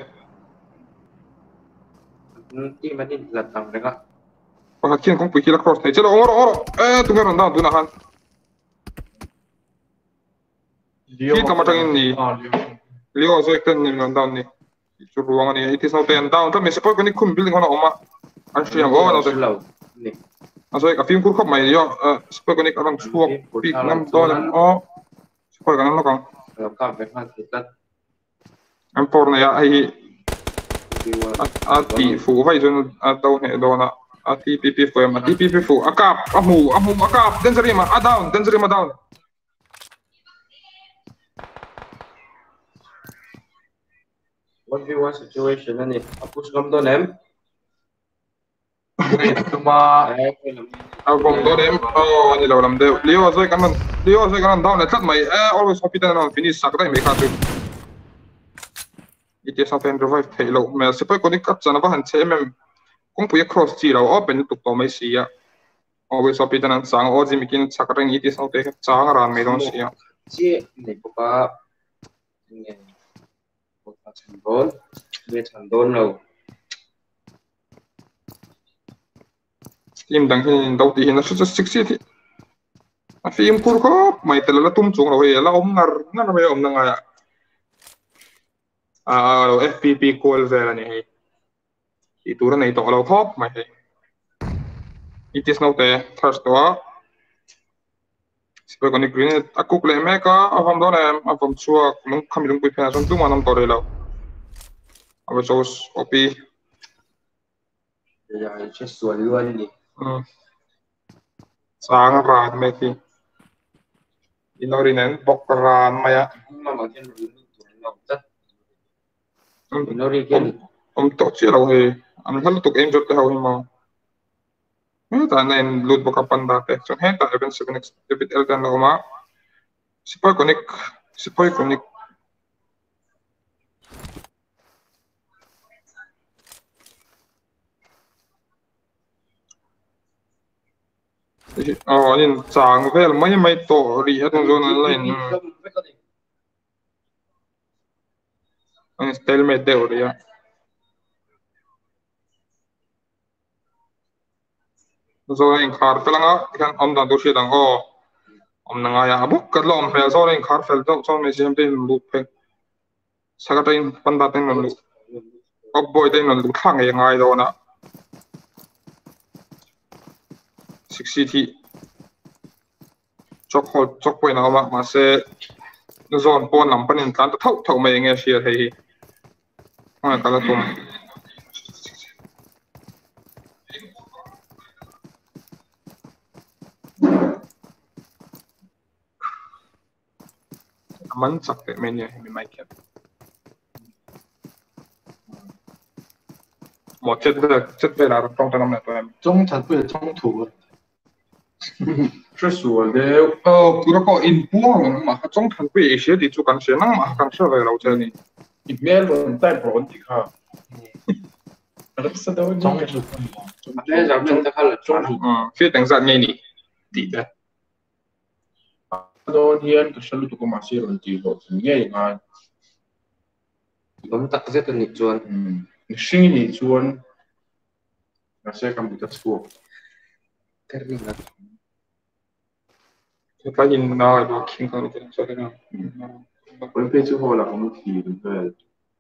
team anh là tăng đấy ạ và khiến không bị kia là cross này chứ đâu oro oro eh tụi nó down tụi nó han khi tao mà trong ini liêu à zoik tên ni down ni chu ruang ni it is not a down tao mình support cái này khum building hoa oma anh suy nghĩ oh nó lâu lâu rồi cái phim cũ khóc mày yo support cái này cái thằng chuộc bị năm đô là oh support cái nó còn lâu cả về phan thực tất em por này ai à tỷ phụ vậy rồi à đâu hệ đồ na à tỷ pp phụ em à tỷ pp phụ à cap à mù à mù à cap dangerous mà à down dangerous mà down one v one situation anh ấy push gom đó em tụi mà à gom đó em oh anh lâu lắm đấy liêu rồi cái mình liêu rồi cái mình down là chắc mày always happy that nó finish sắc đấy mấy cái thứ it is open revive thay lâu mà sẽ phải có những cách cho nó vẫn chế em cũng phải cross chỉ lâu open tục tao mấy xí à always happy that nó sang Oji Miki chắc rằng it is open sang ra mấy đồng xí à chị này có ba nghe một trăm đô về trăm đô lâu team đang hiện đầu tiên nó sẽ sixty thì à phim cũ khóc mày từ là tung chung rồi là ông ngar ngar mày ông nang à à F P P call về là này itu này to lâu khóc mày it is not a first đó sebagai con green aku klem mereka afam đó em afam chua cũng kami lung pi pena tu manam to lâu apa sos opi giờ chết xuôi luôn đi sang rat meki inorinan bokran maya mà mà cái nó rất nó đi cái om to chi lâu he am hal tuk em jot te hawi mo ta nen loot boka pandate so he ta even seven x debit el tan loma sipoi connect sipoi connect oh in chang vel mai mai to ri atong zon line an stalemate de oria zo in khar pelanga kan om dan do shi dang o om nanga ya abuk ka lom fel zo in khar fel do zo me jem tin lu pe sagatain panda ten lu ok boy ten lu khang ye ngai do na sixty chok hol chok point na ma ma se zone pon lam panin kan thau thau mai nge share hei ha kala tum man sak te men ye mi mai ket mo chet de chet de la tong tanam na to em 中产不是中途， 这说的 ờ cứ có in buông mà trong thành quỷ sẽ đi chụp cảnh sẽ năng mà cảnh sẽ về lâu chơi này 里面人带不你看，是都中途， 那咱们再看了中途， ờ phía đánh giặc ngay nỉ tỷ đấy 多天个深度个马些人地方，你看， ผมตักเส้นนิดจวน嗯，你心里专，那些干不得错， แค่นี้นะ cái in nào là kinh khủng cái số cái nào 我们最后了，我们提那个，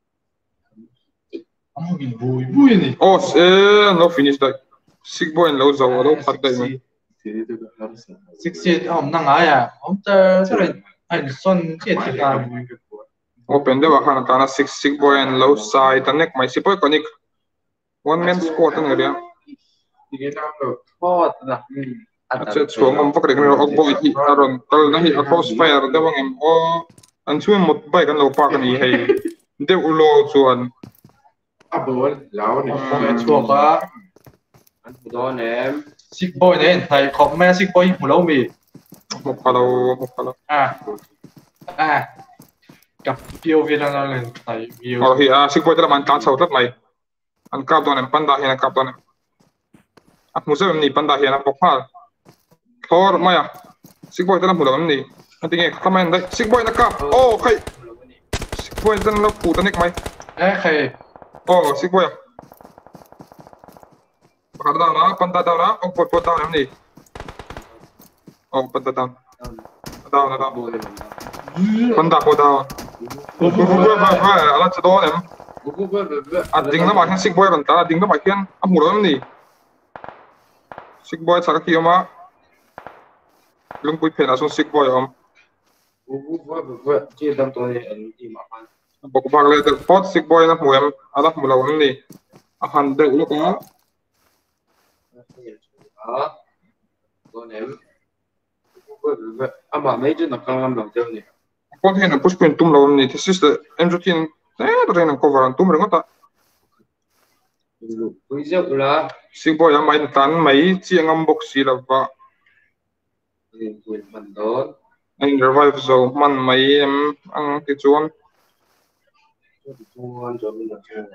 啊，你不不你， oh eh no finish đấy sick boy lâu rồi đâu phát đấy mà 提这个还是啥？ sixty，啊，我们那爱呀，我们这这里哎，算这挺啊， open đấy vào hàng ta là six sick boy and low side ta neck mày sick boy còn nick one man squat này đấy 你给他个， ทอดนะ acha chuang om pakre kan ok boy hi aron kal na hi crossfire de wang em o an chuan mot bai kan lo pa kan hi hei de ulo chuan 啊不，然后你没错吧อันดอนแหนม ，sick boy 呢，係學咩 sick boy 冇撈味 mok palo mok palo 啊啊，กับเปียวเวลาเราเล่นไทยเปียว o hi a sik boy de man ta chau tat mai an kap don em panda hi na kap don em at mu sem ni panda hi na pok hal thor maya sik boy de na mu lo ni atinge khamen dai sik boy na kap oh khai sik boy de na pu ta nek mai เอ้ใคร oh sik boy bakar daw na panda daw na ok pot pot daw em ni oh panda daw daw na daw โบเลย panda po daw bu bu bu bu ala cha do em บุบบุบบุบบุบ ading na ma hian sick boy kan ta ading na ma hian a mu ro ni sick boy sa ka ki ma lung pui phen a so sick boy om บุบบุบบุบบุบที่ดำตัวนี้อันที่มาพัน bok bak le de pot sick boy na mu em ala mu lo ni a han de u ko อ๋อดอนแหนมบุบบุบบุบบุบอ่ะมาไม่จุดนักกำลังลงเจ้านี่ pot hian push pin tum lo ni this is the em jotin eh de ren cover an tum ren ta คุยเจ้าอุลา sick boy a mai tan mai chi ngam bok si la wa เรียนคุยมันโดน anh revive zo man mai em ang ti chuan ชวนชวนมันชวน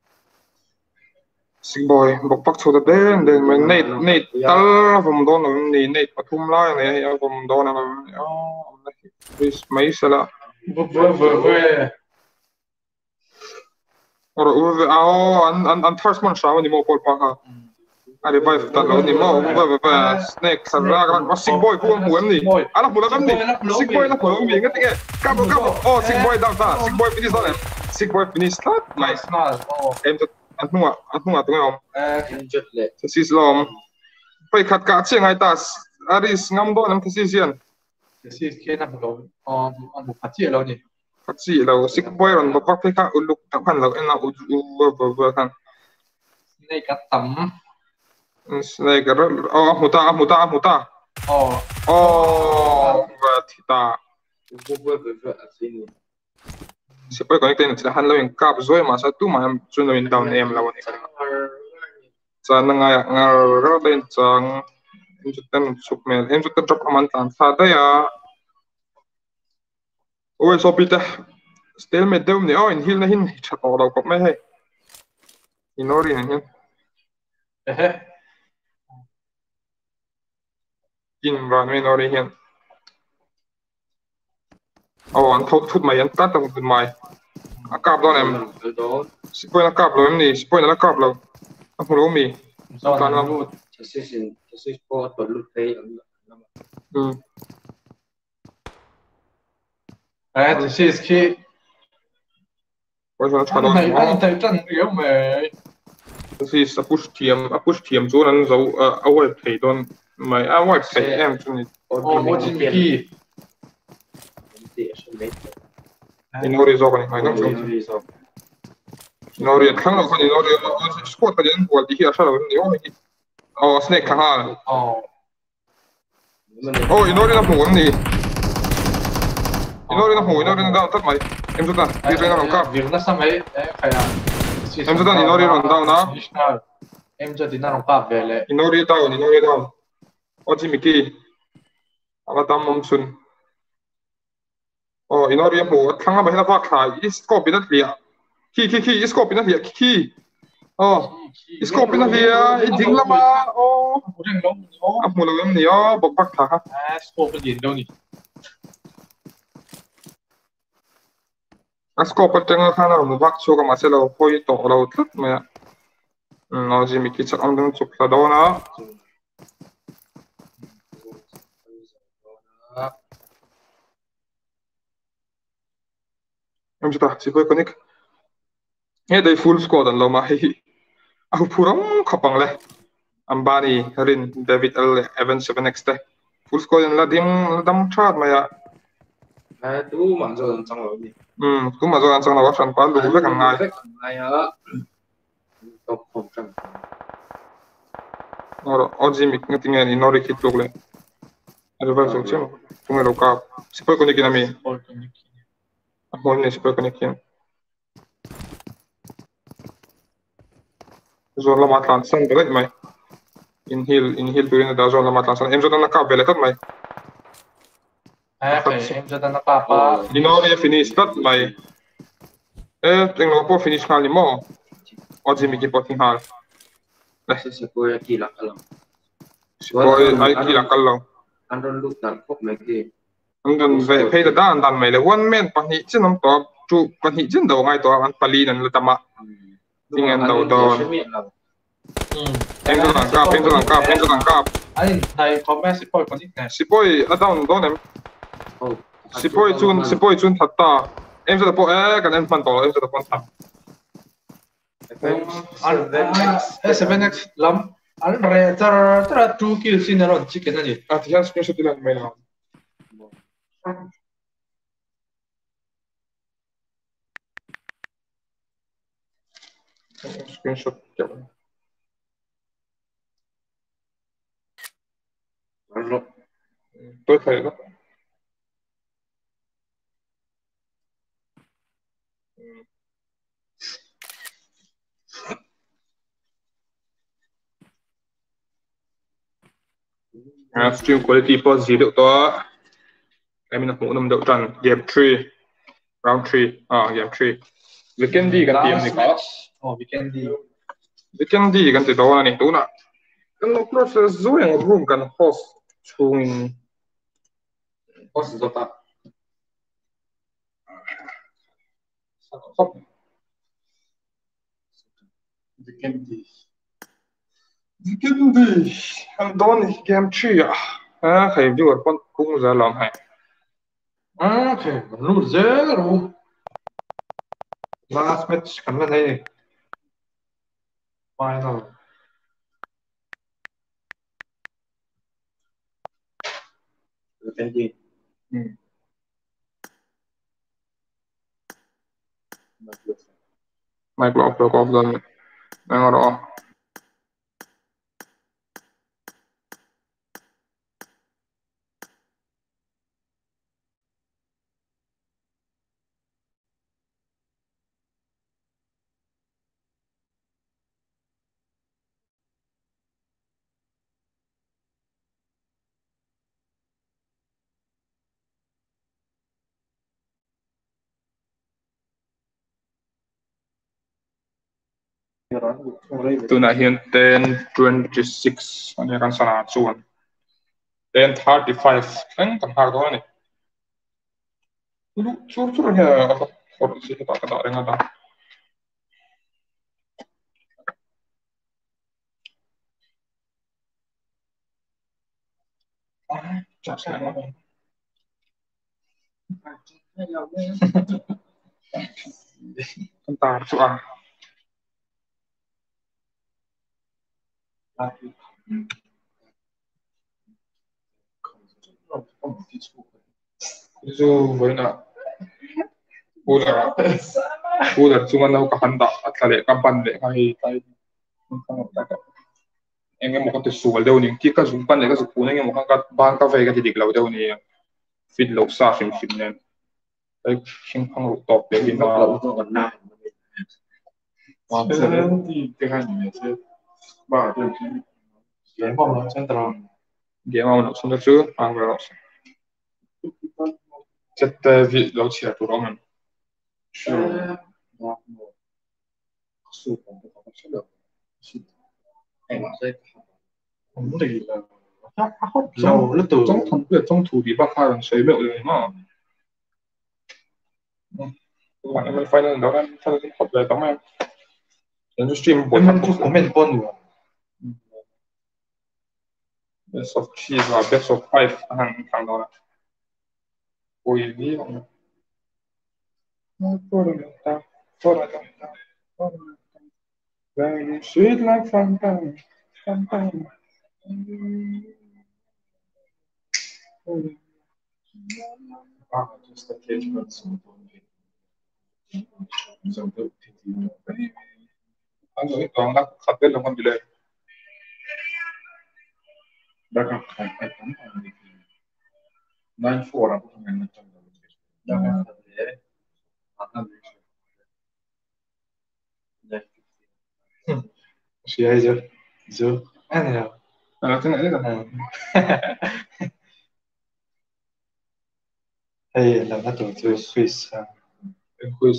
sick boy bok pak chu da den den mai nei nei tal vom don ni nei pathum la ne ya vom don na oh this mai sala บุบบุบบุบบุบ or u oh an an an thirst man shaw ni mo pol pa ka a revive ta lo ni mo ba ba ba snake sa ra ga sick boy ku mu em ni ala mu la dam ni sick boy la ko mi ngat ke ka bo ka bo oh sick boy down ta sick boy finish on em sick boy finish ta nice nice nice โอ้ em to an hunga an hunga tu ngom เอ้จุดเละ sa sis lom pai khat ka chiang ai tas aris ngam do nam thasi sian เดี๋ยวสิแค่นั้นเราอ๋ออันบุกพัดเจียเรานี่ khat si lo sick boy ron ba pak pai ka uluk ta khan lo en na u u ba ba kan ในกระตัม snake oh muta muta muta อ๋อ oh va thita บุบบุบบุบบุบสิ่งนี้ si pai ko ni ten han lo en kap zoi ma sa tu ma em chun lo in down em la ni cha na nga nga ro den chang em chu ten chup me em chu ten drop aman tan tha da ya oi so pita stel me deum ni oh in hil na hin chat o lo kop me he inori na hin เอ๊ะ in ran min ori hian oh an thot thut mai an tat tang thut mai a kap don em sipoi na kap lo em ni sipoi na kap lo a hmu mi tan la mu chassis in chassis po to lu te um eh chassis ki poi na chalo ai ai tai tan riu me chassis a push thiam a push thiam chu an zo a wai thei don mai a wai thei em chu ni oh mo jin ki in ori zo kan mai no chu Nori khang lo khani nori squad ka jen wal di hi asha lo ni o ni oh snake ka ha oh oh inori na hmu ni inori na hmu inori na down tat mai em chu ta ti train na ka vir na samai eh khaya em chu ta inori ron down na em cho tin na rong ka vele inori down inori down o ji miki ala tam mom sun oh inori hmu khang ba hela fa khai is scope na lia ki ki ki scope na lia ki oh scope na lia i ding lama oh reng long oh a hmu lo em ni oh bok bak tha eh scope din đâu ni a scope teng kha na mu bak chu ka ma se lo hoi to lo tlat me no ji mi ki chak ang dang chuk la do na em chu ta si hoi konik he dei full squad an lo ma hi a phuram khapang le ambani rin david l evan seven x te full squad an la dim dam chat ma ya eh tu man zo chang lo ni um tu ma zo an chang la wa san pa lu ve kan ngai ngai ha top top chang oro oji mi ngi ngi nori ki tluk le a va zo chem tu ngi lo ka sipoi konik na mi or ni a mon ni sipoi konik kin zon la matlan san belet mai in hill in hill turin da zon la matlan san em zo na ka belet tat mai eh kai em cho tan na ka pa inori finish tat mai eh teng lo po finish khali mo oji mi ki poting hal se se ko ya ki la kalam sipoi ai ki la kal lo an ron lu tan khop me ki ang don ve phe da dan dan mai le one man pa ni chinom to chu pa ni chin do ngai to an pali nan la tama ingen do don em zo lang kap em zo lang kap em zo lang kap ai dai comment se poi konik ne sipoi a down don em oh sipoi chun sipoi chun thatta em zo da po eh kan em pan to em zo da pon thap eh seven x lam al re tar tar two kills in a row chicken ani a ti han screenshot dilan mai na screenshot kya tôi thấy đó à, stream quality po gì được to em mình cũng nằm đậu trần game three round three à game three weekend đi gần tiệm này có oh weekend đi weekend đi gần tiệm đó này tú nè cái nó nó sẽ dối ở room gần host chung host zo ta hop weekend đi weekend đi anh đó này game three à à thầy vừa con cũng ra làm hay ah okay nu zero last match kan la nei final weekend đi mày block block off dần đang ở tu na hian ten twenty six anh em kan sana chuan ten thirty-five kan kan har do ni lu sur sur ya apa kor sih kita kata orang ada ah cakap apa entar soal itu banyak ular ular cuma nak kahanda atlet kapan dek kai kai engem mo kan tusul deu ni ki ka zumpan le ka su pun engem mo kan ka ban ka ve ka didik lau deu ni fit lo sa sim sim nen ai sing phang ru top de bin เราต้องกันหน้าความเชื่อที่ที่ให้อยู่เนี่ยเชื่อบ้าเรื่องที่เกี่ยวกับเราเช่นตรอง dia mau nak sudah tu ah berapa cet vi lo chia tu roman 是然后数本的话是的是哎嘛所以我们这个他他好老了都中途对中途比巴卡人谁没有人嘛วันนี้มันไฟนั่นแล้วกันถ้าเราขอบเลยต้องไม่ยังจะสตรีมบนมัน comment บนอยู่ best of cheese ว่า best of five อาหารทางเราละโอ้ยนี่ของตัวเราตาตัวเราตา very sweet like Fanta Fanta ah just the case but so so the anh nói toàn là khát đến là con gì đây đã gặp phải cái tấm bằng gì nine four là không ngành trong đó đã gặp phải anh làm gì chị ấy giờ giờ anh nào à thế này là hay là nó tổ chức Swiss à quiz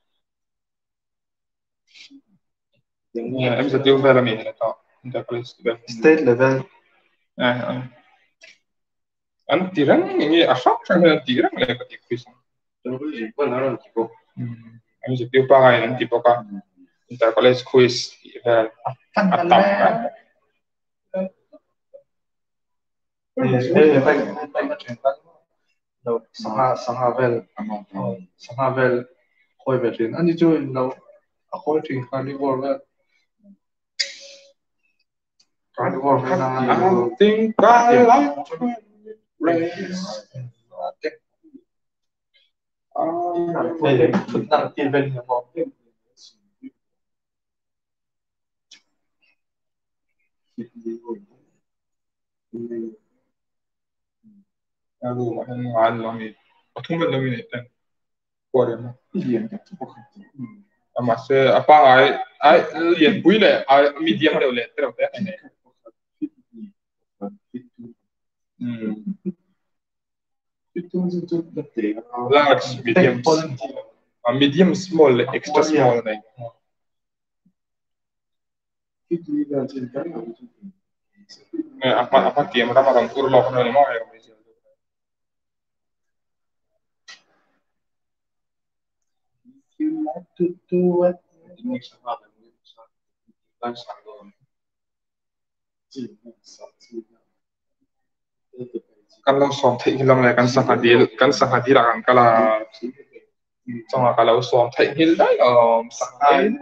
em sẽ tiêu về là mình là to state level à anh tirang ini asap saya tirang lagi ketik quiz terus juga naruh tipo em sẽ tiêu pakai nanti pokok kita college quiz về atap eh phải phải nó chuyển sang đâu sang ha sang ha vel sang ha vel khôi về chuyển anh đi chơi đâu khôi thì carnival về carnival về là I think I like race đây chúng ta tiên bên là một Aduh, macam mana lagi? Aku belum lagi ni, kan? Korea mah. Iya, Masa apa? Ai, ai, yang bui le, ai medium le, le, terus ya ini. Hmm. Itu itu betul. Large, medium, medium small, extra small ni. Itu dia cerita. Eh, apa apa game apa orang kurlok ni mau ya? You like to do it. Ini sama dengan kita sangat. Kalau som thay hilang le kan sang hadir kan sang hadir akan kala sang kalau som thay hil dai om sang hadir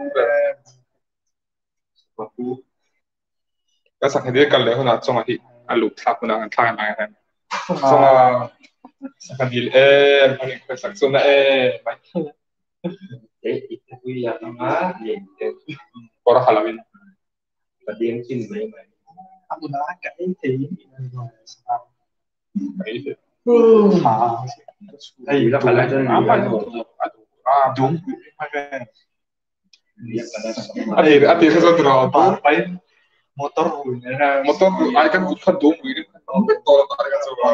aku kan sang hadir kan le hona sang hadir alu thap hona kan thang ngai kan sang sang hadir eh paling kan sang sona eh mai để ít quy là nó má gì orang halawin và đem xin về mà Aku nói cái thì sao? Cái gì? Mà đây là phải là apa itu? Ah, đúng. Ada ada sesuatu apa? Phải motor ra Motor ai kan bukan dom ini. Betul tak kan coba.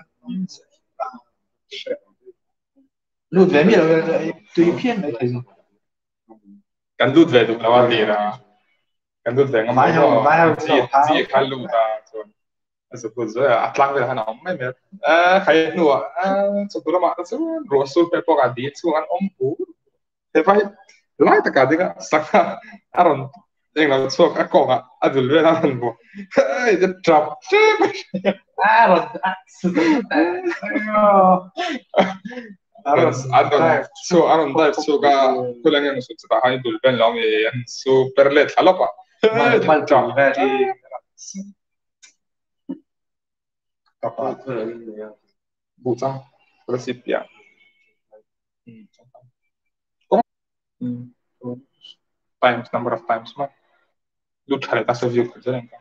lút vé miệng là tùy phiên đấy thầy. Kan lút về đúng là vấn đề là kan lút về ngắm Mãi không, mãi không. Gì gì kan lút à? suppose at lang wala na may met ah kaya no ah so pura ma so rosul pe po ka dit so an ompu te pai lai ta ka dinga saka aroneng la so ka ko ka adul ve na mo ai the trap aron aron aron so aron dive so ka kulang yang so ta hai dul ben long yan so perlet halopa mal trap ve kapal buta resipia times number of times mah lu thare ta se view kerja kan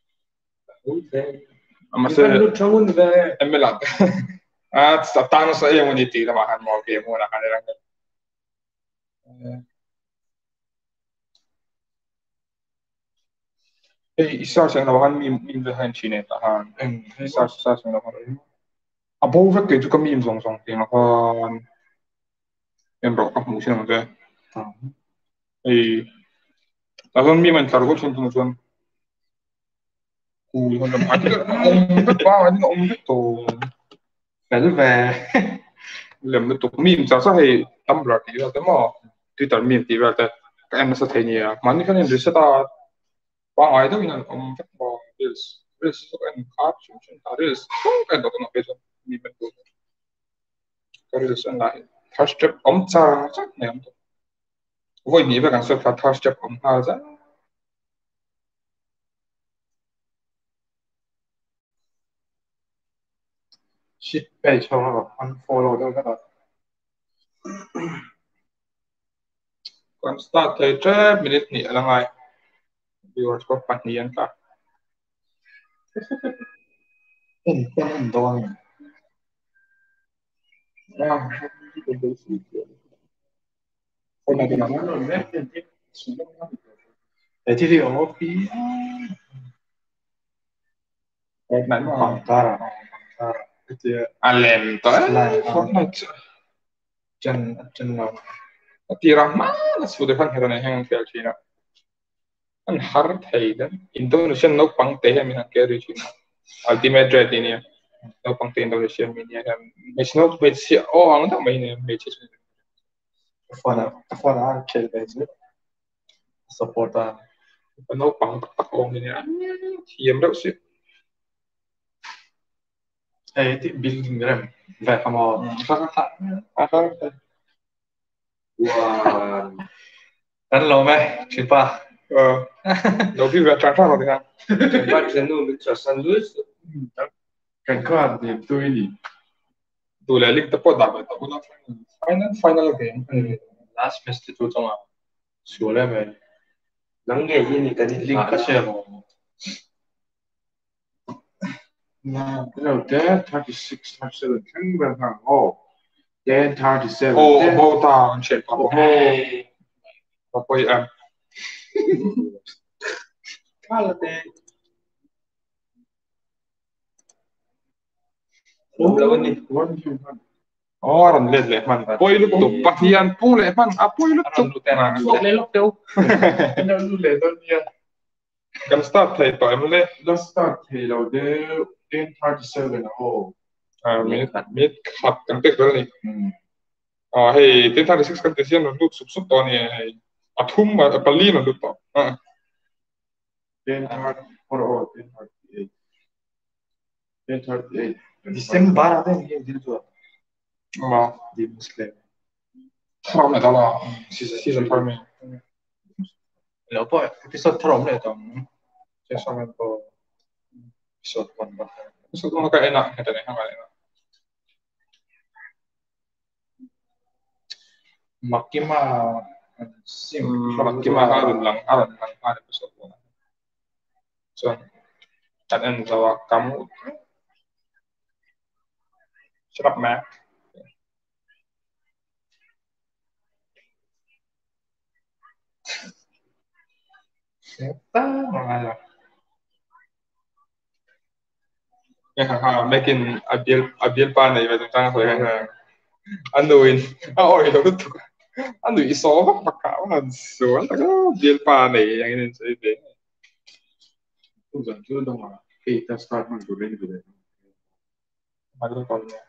ama se lu trawun ve emelat ah satang sa yang ni ti ma han mo ke mo na kan lang eh isa sa na kan mi mi ve han chine ta han isa sa sa na kan abo ve ke ju ka mi song song ting na kan em ro ka mu sin de eh lawan mi man tar go chun chun chun ku hon am aja om bet ba ni om bet to vel ve lem bet to mi sa sa he tumblr ti la ma twitter mi ti la ta ka em sa thai ni a man ni kan en risa ta ba ai do ina om bet ba is is so en kap chun chun ta is so kan do na pe so mi bet to ka is en la first step om cha cha ne om to voi ni ba kan so ta first step om ha za shit ไปชอบแบบ unfollow ด้วยก็แบบก่อน start ไทยเจ็บมินิทนี่อะไรไง viewers ก็ปันนี้กันค่ะเห็นคนเห็นตัวเนี่ยว้าวคนไหนเป็นอะไรเนี่ยแต่ที่ที่โอ้ปีแบบนั้นปัว่ะงตาระปังตาระเจ้า Alento, eh, Fortnite. Jan Janเรา Tira malas fu de fan hera ne hang fel china. An hard hayden. Indonesia no pang te mi han keri china. Ultimate Dread ini ya. No pang te Indonesia mi ni ya. Mes no bet si oh ang ta mai ne me chi. ฟอนอ่ะฟอนอ่ะเคยไปซื้อ support อ่ะ No pang tak ong ni ya. Tiem do si. ไอ้ที่ building เรื่องแบบคำว่า Aha. ว้านั้นเราไหมคิดป่ะ Eh, no vi va tra tra no dia. ว่าจะนู่นจะสันดุสกันก็เดี๋ยวตัวนี้ Tu le lik ta po da ba ta una final final game. last match ที่ตัวจังอ่ะชัวร์เลยไหมหลังเงี้ยยินดีกันลิงก์ก็เชื่อมั้งน่าเราเดิน thirty-six thirty-seven ทั้งแบบนั้นโอ้เดิน thirty-seven Oh, bo ta an chen pa. โอ้โห Pa po am. ข้าละเตะผมแล้ววันนี้ one two one Oh, ran le le man. Poi lu tu patian pung le man. A poi lu tu. พวกเล่นลูกเดียวเราดูเลยตอนนี้ Kan start thai to em le. เรา start ที่เราเดินเดิน thirty-seven โอ้ Ah, mi mi khat kan tek dal ni. อืม Ah, hey, ten thirty-six kan tesian lu sup sup to ni hey. Athum ma pali no lu to. Ah. เดิน thirty four โอ้เดิน thirty-eight เดิน thirty-eight December อะไรเนี่ยดิตัว Ma. ดิมุสลิม Thram na dala. Season season par me. แล้วพอเอพิโซดทรมเลยตอนจะสมัยพอเอพิโซดวันบ้าง So no ka ena heta ne hanga ena. มักกิมาซิม Makki ma ha dun lang aran lang ha episode one. So kan en zawa kamu. Serap ma. ตั้งอะไรล่ะ Ya ha making abil abil pa na iba tang so kan. Anuin. Ah oi lo tu. Anu iso pa ka wan so ta ka abil pa na yang ini so ibe. ทุกอย่างชื่อตรงมา Kita start man dulu ini dulu. Madu kalau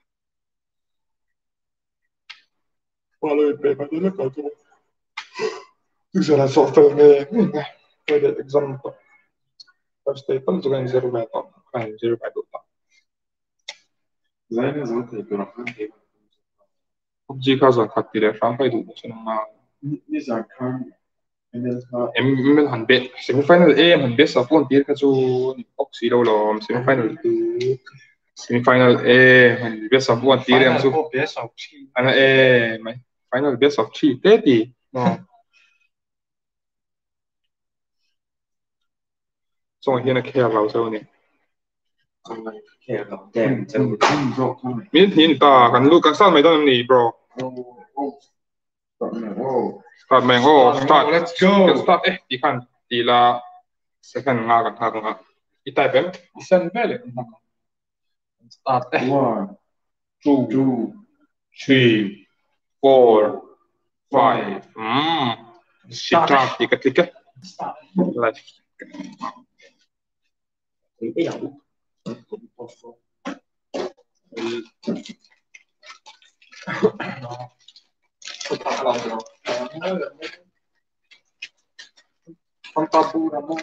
kalau itu madu kalau tu tu jalan software ni ni ada exam tu. First stable juga yang zero beta, kan zero beta tu. Zainnya zaman itu orang kan dia. P U B G kaza kati dia sampai tu senang mah. Ni zakan. Em em han bet semifinal A han bet sa pun tir ka chu oxy lo lo semifinal two semifinal A han bet sa pun tir em chu ana A mai final best of three thirty no so hian a kher lo so ni kher lo tem chu min hin ta kan lu kan san mai don ni bro start man oh start let's go start eh di kan di la second nga kan ha nga itai pem isan bele start eh one two two three four five hmm start di ketika live cái dòng không tabu đâu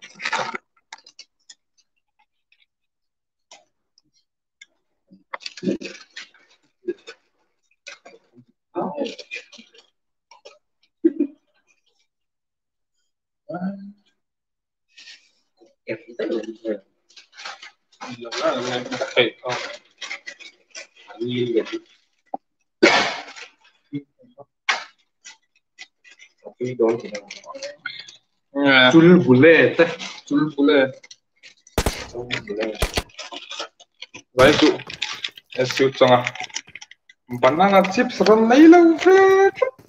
em tới rồi giờ là mình phải không nhiên vậy cái đôi thì chul bullet chul bullet vậy tụ em siêu chăng à banana chips ran lấy lâu phết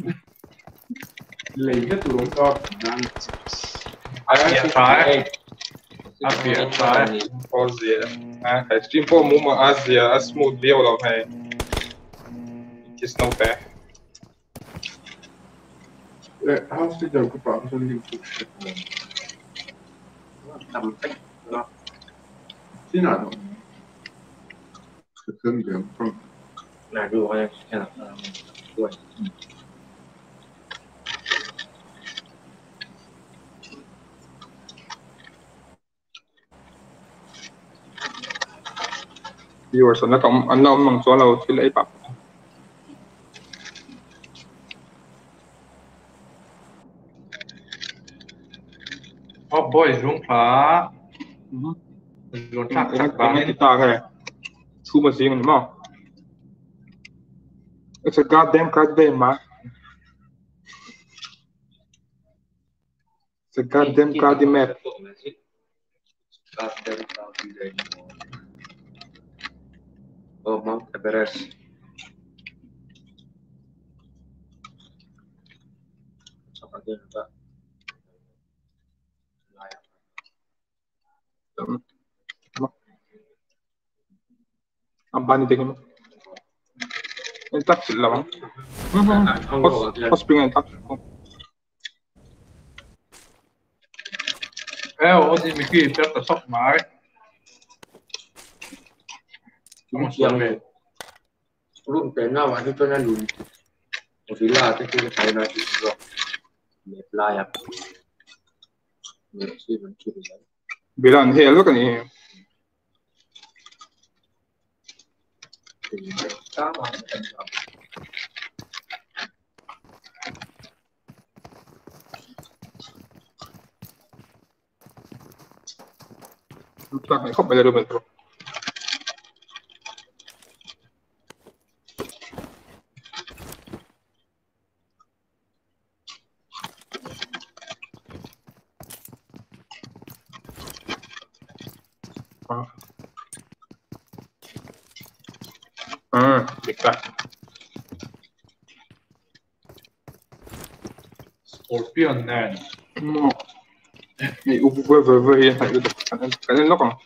lấy cái tủ lông to banana chips ai phải Asia phải Asia à cái stream for mua mà Asia as smooth deal đâu hay it's no fair how's the joke about something tầm cách nó thế nào thực hưng được không là đùa hay là đùa viewers nó cộng anh ông bằng số lâu thì lấy bạc oh boy luôn phá luôn chắc chắc bạn nghe ta cái thu mà gì mà đúng không it's a goddamn goddamn man it's a goddamn goddamn map oh Mount Everest apa dia juga Ambani tingin mo yung touch lang hosping yung touch eh ô thì mình kia chắc là sốc máy đúng rồi luôn cái nào mà chúng tôi đang lùi một tí là cái cái cái này thì rồi mệt lại à mệt gì vẫn chưa được bilang hell kan ni sama tak ni kop belajar betul ah kita Scorpion này ni ubu vừa vừa vừa hiện tại được cái cái nó còn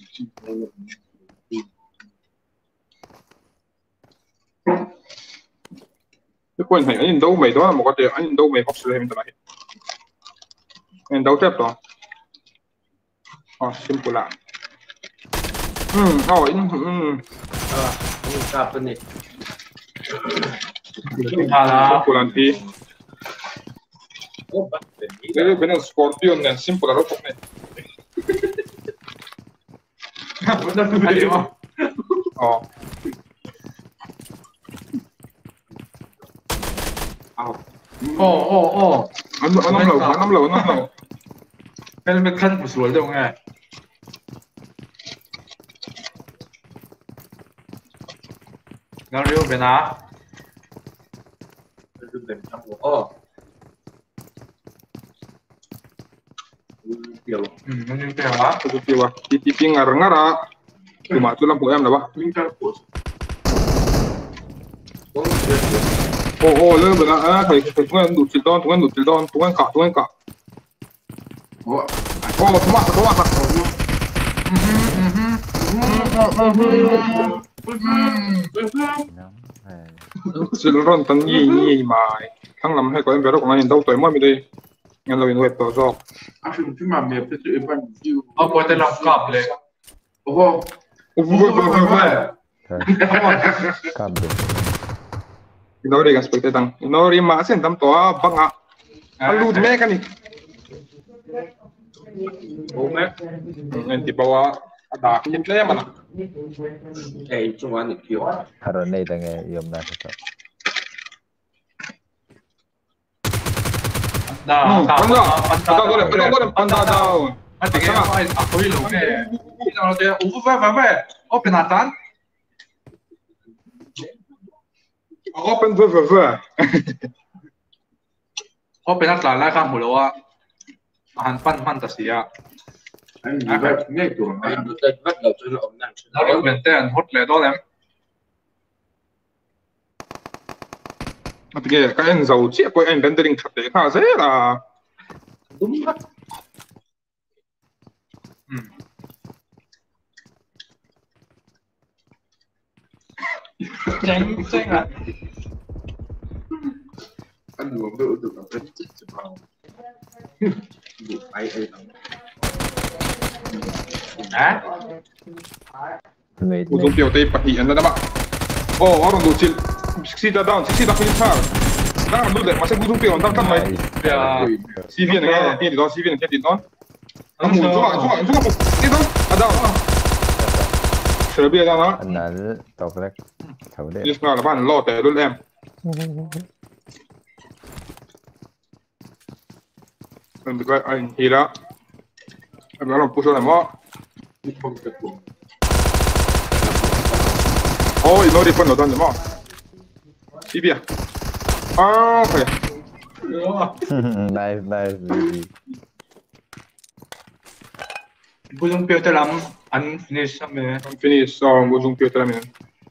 cái quan hệ anh đâu mấy đó là một cái chuyện anh đâu mấy bóc sữa em tại anh đâu tiếp đó à simple là อืมอ๋ออืมอืม Ah, ini apa ni? มาแล้วกูรันที Oh, bah, เดี๋ยวเป็นสกอร์ปิโอนเนี่ยซิมพลแล้วพวกเนี่ยมันจะเป็นอะไรวะอ๋อโอ้โอ้โอ้อันอันน้ำเหลวอันน้ำเหลวน้ำเหลวเป็นเป็นขั้นผู้สวยจังไงงั้นเรียกเป็นนะ itu dari kamu. Oh. Iya, อืมมันยังเป็นวะ itu tiwa titi ngar ngara cuma tu lampu em lah bah Lingkar pos. oh, iya, iya. oh oh le benar ah thầy thầy tuan du cildon tuan du cildon tuan kak tuan kak Oh. oh semua semua kak cildon tan yi yi mai thằng làm hay có em bé đó của anh đâu tuổi mới điงั้นเราเป็นเว็บตัวจอก Acho que uma meia pessoa vai dizer, ó, pode dar um cabo, né? Oh, โอ้โห oh, oh, oh, oh. Cambio. เราเรียกสเปกเตอร์ตังเราเรียกมาเส้นทำตัวบังอ่ะอันรู้แม่กันนี่ Oh, mẹ. เงินที่บอกว่าดาคิดเลยมัน Eh, cuma ni kio. Harus nih tengah yom dah tetap. Dah, panda panda boleh panda boleh panda dah Nanti kita main aku ini loh, eh. Kita kalau dia, oh, apa, apa, oh, penatan. oh pen ver ver ver Oh, penatan lah kan mulu ah. Ahan pan fantasi ya. Ini baik ni tu. Ini tu baik lau tu lau nang. Lalu benten hot le do lem. tapi cái cái anh giàu chết của anh rendering thật đấy khá dễ là Đúng hết. Cheng cheng à. Anh uống được được là rất chích chích vào. Đủ ai ai lắm. Hả? Wait, ủ dùng biểu tây bật hiện ra đó bạn oh orang đủ chịu sixty down sixty down không sao đang làm đủ để mà sẽ dùng biểu đang cắt mày Ya. xê viên này nghe đi đó xê viên này đi đó anh muốn giúp bạn giúp bạn giúp bạn đi đó à đâu sửa bia ra nó anh nãy tao cái thầu đấy. nhưng mà là bạn lo tệ luôn em mình bị cái anh thì đó em đã làm push làm mỏ Không được cuồng. ôi nó đi phân ở đâu mỏ xê bia à phải Nice, nice, baby. Bulong pio te lam unfinished sa me. finish so mo dùng biểu tây mình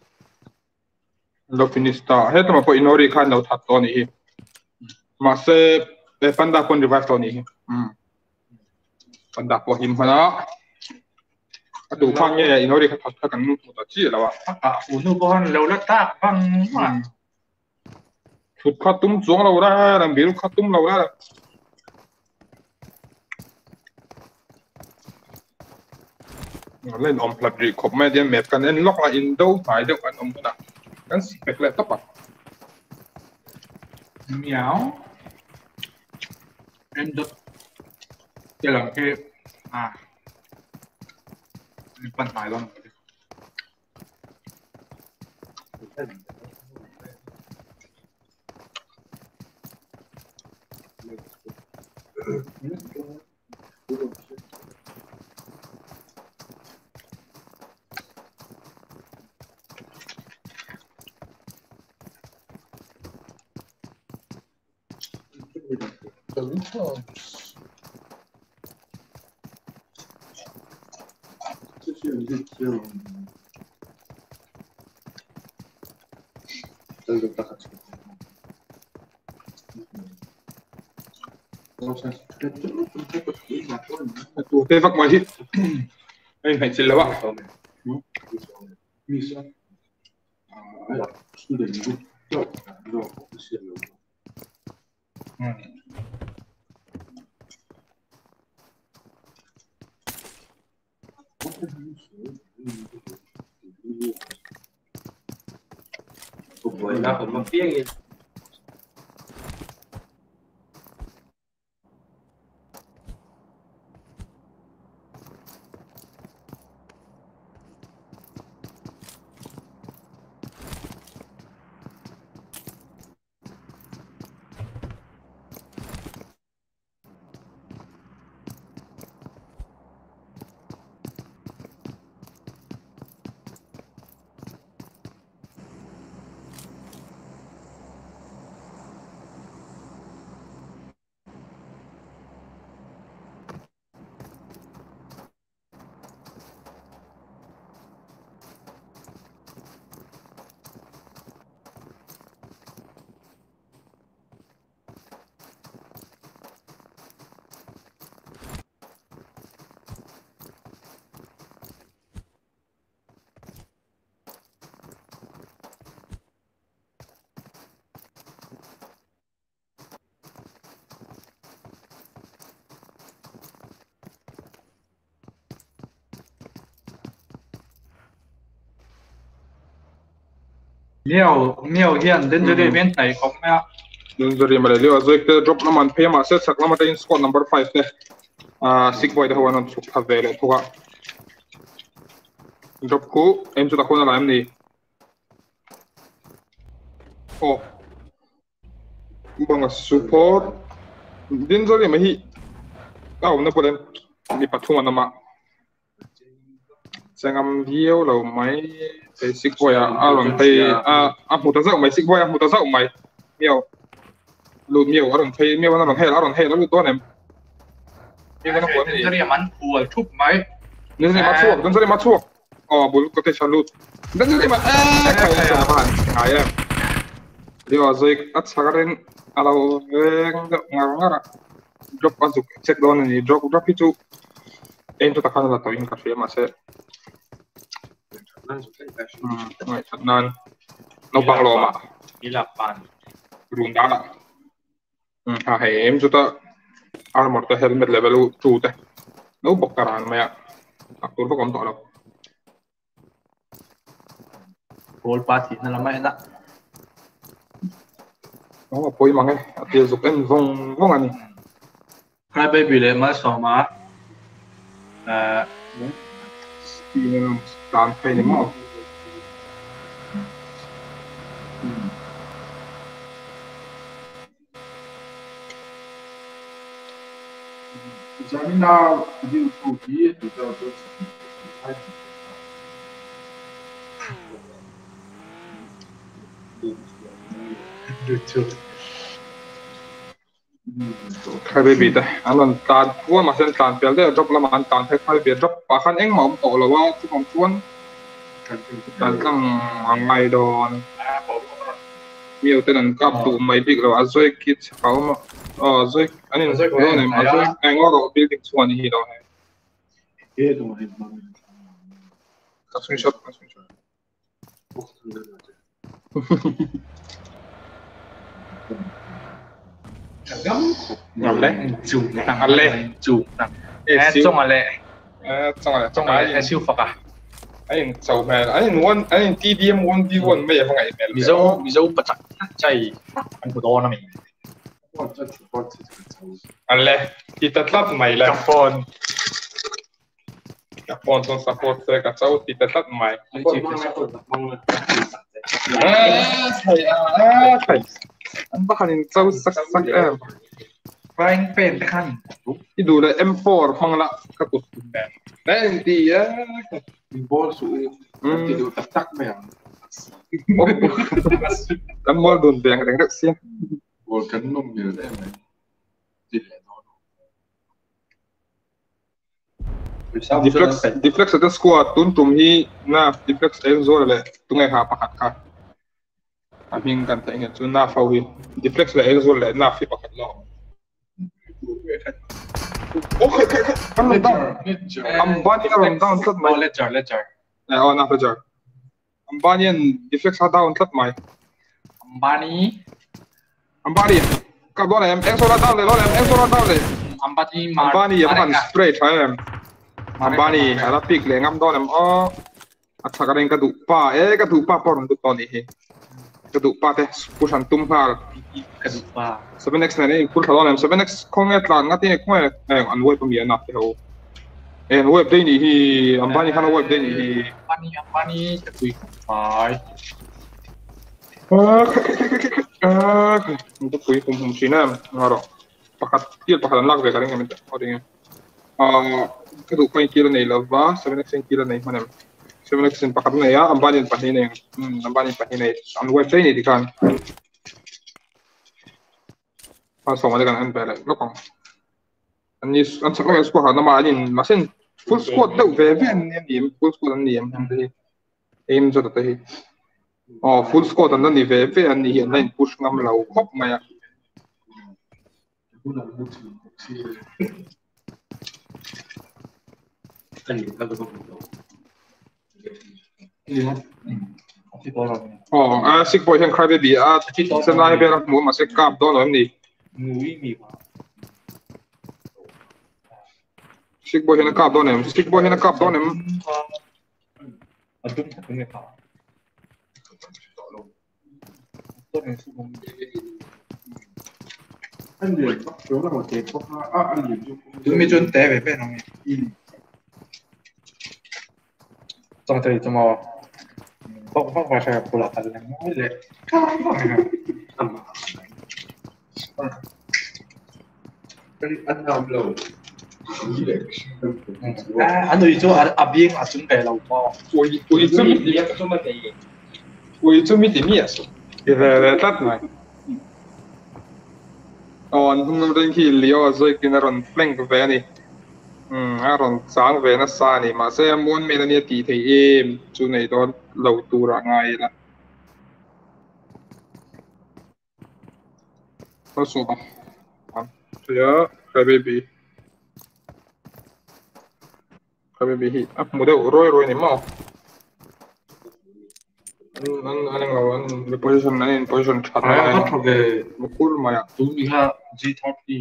lo finish ta hết mà có inori khan lo thật to này mà sẽ để panda con revive to này panda có him hả đủ khang như vậy inori thật thật cần một tờ chỉ là vậy Ah, uno bon lo la ta bang ma. chút khát tum xuống lâu ra làm biểu khát tum lâu ra lên om plug đi khop medium map kan en lock la in đâu phải đâu kan om na kan spec lại top à Meow. Em được. Cái là cái à. Cái phần phải luôn. tụ tê vắc ngoài hit anh phải xin lỗi bạn Misa. Ah, sudah ibu. Jauh. Jauh. Kesian lo. Hmm. Phục hồi ra cũng một tiếng đi. nhiều nhiều hiện đến dưới bên này không ạ đến dưới mà liệu rồi cái drop nó mình pay mà sẽ sắc nó mình squad number five này à sick boy đó hoàn toàn chụp thằng về lại thôi drop cũ em chúng ta không làm gì oh bằng support đến dưới mà hi tao nó phải đi bắt thùng anh mà sang âm hiếu là mấy cái sick boy à à lần thấy à à một tờ rau mấy sick boy à một tờ rau mấy nhiều lụt nhiều ở lần thấy nhiều nó lần hay ở lần hay nó lụt to này nhưng cái nó cuốn gì cái này mình phùa chụp mấy nên cái mắt chuột nên cái mắt chuột ờ bố có thể chọn lụt nên cái mà à cái này là bạn ngài em điều rồi ắt sao cái đến à đâu ngang ngang à drop azuk check down này drop drop itu em tu takkan lah tahu ini kafe masih Ngay thật nên nó bằng lò mà đi là bàn rung đá lại à hệ em chúng ta armor ta helmet level two ta nó bọc cả ran mày à tôi không còn tỏ đâu goal party nó làm mấy đó nó là phôi mà nghe tiêu dục em vong vong anh hai baby lên mà sao mà à thì đàn phê này mà Zamina viu o dia do jogador khai bê bì đây, anh lần tàn qua mà xem tàn bèo đây drop là mà anh tàn thấy khai bê drop và khăn anh mỏng tổ làว่าที่ผมชวนtànตั้งhàng ngày đòn nhiều tên là cặp tụ mấy big rồi rồi kitเขาmà ờ rồi anh em rồi này mà rồi anh ngó vào building xuân thì đó này que do mais các screenshot các screenshot ngầm đấy chủ nặng ăn lên chủ nặng trong mà lệ trong là trong là hay siêu phật à anh sầu mẹ anh muốn anh T D M one v one mấy cái ngày mẹ ví dụ ví dụ bật chạy anh của đó là mình anh lệ thì tất lát mày là phone các phone trong support sẽ các cháu thì tất lát mày thầy à thầy anh bắt anh cháu sắc sắc em anh phèn khăn ที่ดูเลย M four ฟังละกระตุกแบบนั่นดีอ่ะ em bolso que do tak mesmo แล้วมอลโดนแดงแดงเด็กเสีย volcano não me lembra deflex deflex จะ squad ตุ้นตุ่มที่หน้า deflex เอ็นโซเลยตุ้งไงหาประคัดค่ะอามิงกันแต่เงี้ยจุนหน้าฟาวิน deflex เลยเอ็นโซเลยหน้าฟิประคัดล้อโอเคอันนั้นต้องอัมบานีอันนั้นต้องตัดไหม ledger ledger เออน่าจะ ledger อัมบานี deflex หาดาวน์ตัดไหมอัมบานีอัมบานีกับล้อเลยเอ็นโซลาดาวน์เลยล้อเลยเอ็นโซลาดาวน์เลยอัมบานีอัมบานียังมันสเปรย์ใช่ไหม Ambani ala pik le ngam don em o acha ka du pa e ka du pa por du to ni he ka du pa te pusan tum ha ka du pa seven x ne pul khalon em seven x khong et lan ngati khong e an web mi na te ho en web de ni hi ambani khana web de ni hi ambani ambani ka tui pai ah ah itu pui kum kum sina ngaro pakat til pakat lak ve ka ring em te o ding ah ka du pa kilo nei lava seven x kilo nei manem seven x pakat nei ya ambani pahin nei ambani pahin nei an web de ni dikan pas song ada kan an pele lokong an ni an saklo es ko ha na ma alin masen full squad deuh ve ve an ni full squad an ni em ham te aim zo ta hi oh full squad an ni ve ve an ni hian line push ngam lo khop maya oh a sick boy hian khai be a senai be rak mu ma se kap don em ni ngui mi sick boy hian kap don em sick boy hian kap don em adum ta ne ka to ne su bom anh lười bắt số là một cái có à anh lười chúng mình chuyên té về bên này trong thời trong mò bóc bóc vào sẽ phụ là thật là nói lệ cái anh làm lâu à anh lười cho anh áp biếng à chuẩn bị lâu mò ui ui chú mi đi cái số mấy cái ui chú mi thì mi à cái về tắt này on hum ring hi leo zoi kinaron flank ve ni um aron sang ve na sa ni ma se mon me ni ti thei em chu nei don lo tu ra ngai la ko so ba am ya ka baby ka baby hi ap mo de roi roi ni ma an an ang lawan the position na in position chat na có về mukul ma ya tú đi ha G thirty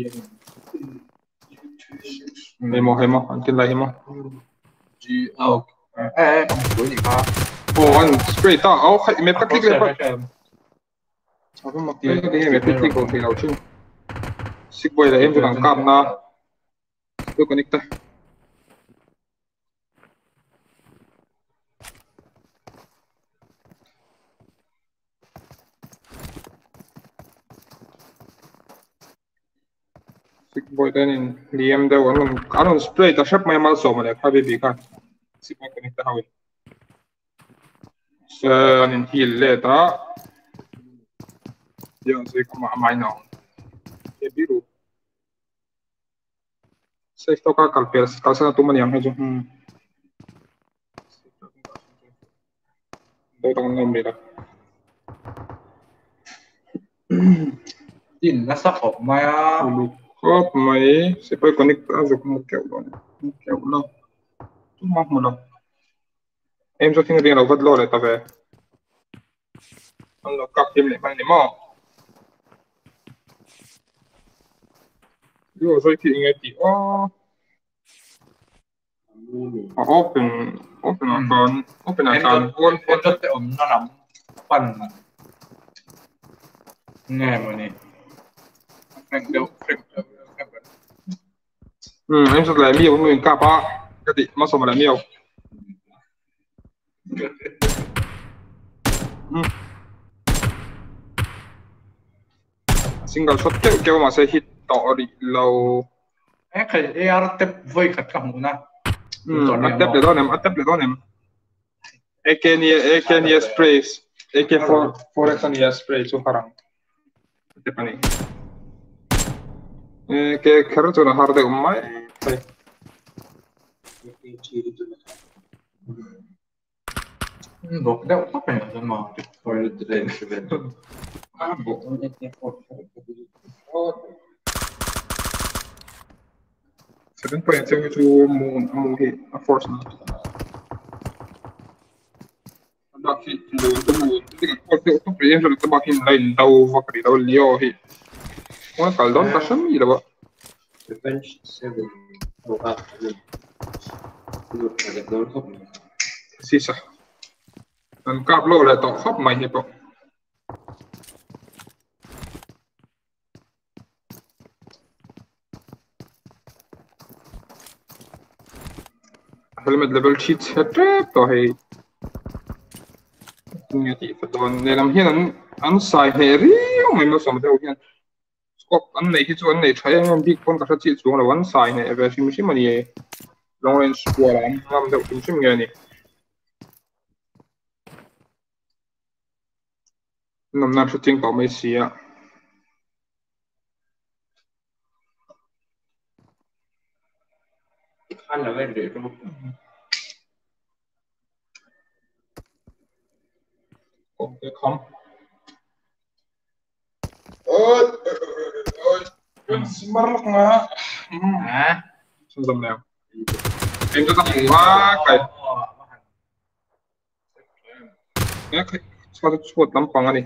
Hemo hemo ankin la hemo G out eh không có gì cả oh an spray ta au khai me pakik le pa apa mak le de me pakik ko thei lau chu sik boy la em tu dang kap na tu connect ta boy then in D M there one anon spray ta shap mai mal so male kha be bi ka si pa connect ta hawi so in heal le ta yo se kama mai no e biru se sto ka kal per kal sa tu mani am he jo hm do tong nom le la tin nó sắp học mai à Hop mai se poi conecta zo como que lo como que lo tu ma mo lo em zo tin lo vad lo le ta ve an lo kap tim le ban ni mo yo zo ki inga ti o open open account open account con con rất tệ ổn nó nằm phần nghe mà nè Frank đâu Frank ừ em sẽ lại miêu người cặp á cái gì mà sao mà lại miêu single shot kéo kéo mà sẽ hitต่อđi lâu eh cái ar tep voi kat ka muna ừ atep le don em atep le don em ak ni ak ni sprays ak four four x ni spray so harang atep ani que khar to na har de umma sai bok da apa ya sama for the day ah bok seven point seven two moon moon hit a force na baki lo to moon tiga ko to pre so to baki line daw vakri daw leo hit Una caldón ta shami da ba Revenge seven. Oh, ah. หลุดจากโดนครบสิสะมันกลับโลกเลยต่อครบใหม่เนี่ยปะhelmet level sheet setต่อให้เนี่ยที่ตอนในลำเฮียนั้นอันสายเฮรี่ไม่มาสมเด็จเฮียนสกอปอันไหนที่ส่วนไหนใช้งานที่คนกระชับจีสูงแล้ววันสายเนี่ยเอเวอร์ชิมิชิมันเนี่ยลองเล่นสกัวแล้วงานเด็กชิมิชิมเงี้ยนี่น้ำหนักชุดจริงต่อไม่เสียขั้นแล้วเดี๋ยวรูปโอเคคอมเอ้ยเอ้ยเอ้ยเป็นสมาร์ทนะฮะฉันจำแล้วเอ็งก็ต้องว่าไก่เนี่ยชอบชอบลำปังอันนี้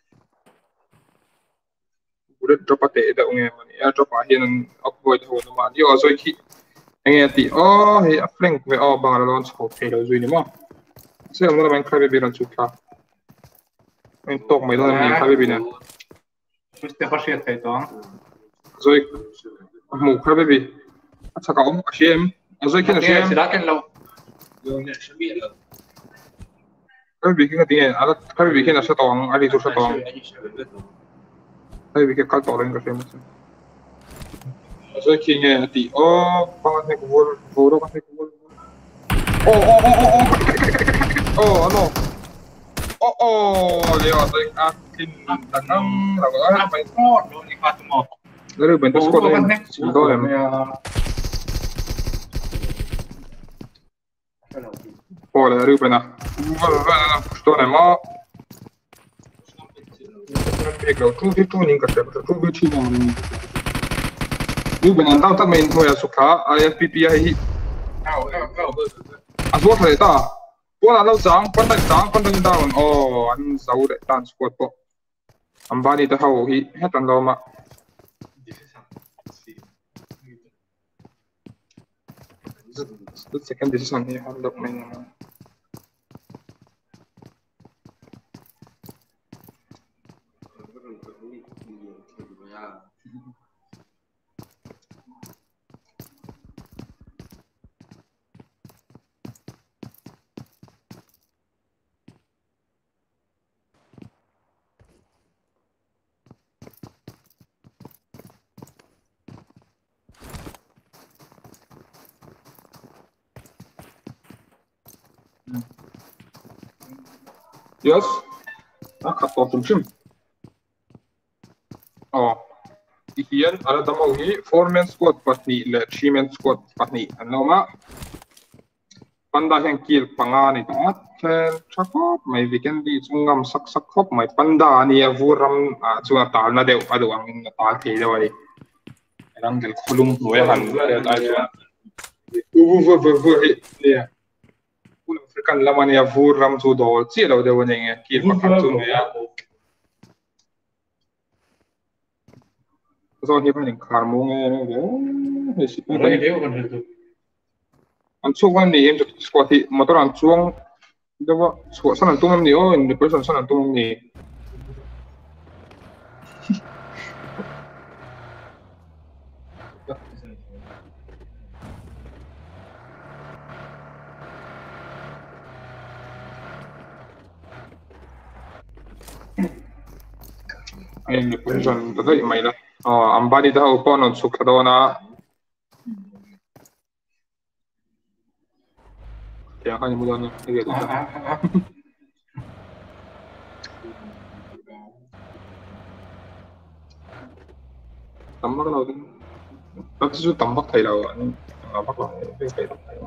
กูได้ drop เตะเดี๋ยวไงมันเนี่ย drop เฮียนั่นอัพไว้ที่หัวมันที่เอาซอยขี้ไอ้เงี้ยที่อ๋อเฮียเฟรนค์ไปเอาบางร้านสกอตเทลซอยนี่มั้งเสียงมันเป็นใครไปบินสุดท้ายไม่ตกไม่ต้องมีใครไปบินเนี่ย Just det har skett ett tag. Alltså, mokra baby. Attacka om, Ashim. Alltså, kan Ashim. Silakan lo. Baby, kan det alla baby kan sätta om, ali så sätta om. Baby kan kalla den kanske. Alltså, kan jag att åh, vad det går, vad det går. Åh, åh, åh, åh. Åh, hallå. Åh, åh, det var det att tin tanang là có phải có đồ đi qua một nó được bên Discord này chúng tôi làm ồ là được bên nào tôi này mà việc đầu chú chú nhìn cái chú chú chú nhìn được bên nào tao mình thôi là sụp khá i f p p hay à số này ta bố là lâu sáng con đánh sáng con đánh down ồ anh giấu để tan squad bộ anh ba đi tới hậu hi hết tận đâu mà the second decision here have look mình yes à khát to chung chung oh hiền ada damau hi four man squad patni le three man squad patni an loma panda heng kil panga ni ta chen chakop mai weekend di chungam sak sak khop mai panda ni avuram a chunga tal na deu adu ang na tal the dewai rang gel khulum loi han ai u vu vu vu vu neคุณฟริกันละมันยาฟูรัมซูดอลที่เราเดี๋ยวนี้คิดว่าขัดจุนเนี่ยตอนที่เป็นคาร์มงเงี้ยเดี๋ยวเฮ้ยสิไม่ได้อันช่วงวันนี้เอ็มจะสกอตที่มาตอนช่วงเดี๋ยวว่าสกอตสนั่นตุ้มนี่โอ้ยเดี๋ยวเป็นสนั่นตุ้มนี่ไอ้เนี่ยเป็นจนตัวใหญ่ไหมล่ะอ๋ออันบ้านนี้ถ้าเอาป้อนนสุขโดนะเดี๋ยวข้าจะมุดนะไม่เกี่ยวกับตั้มบักเราเนี่ยเราที่สุดตั้มบักไทยเราอ่ะนี่บักเราไม่เคยตั้มไทย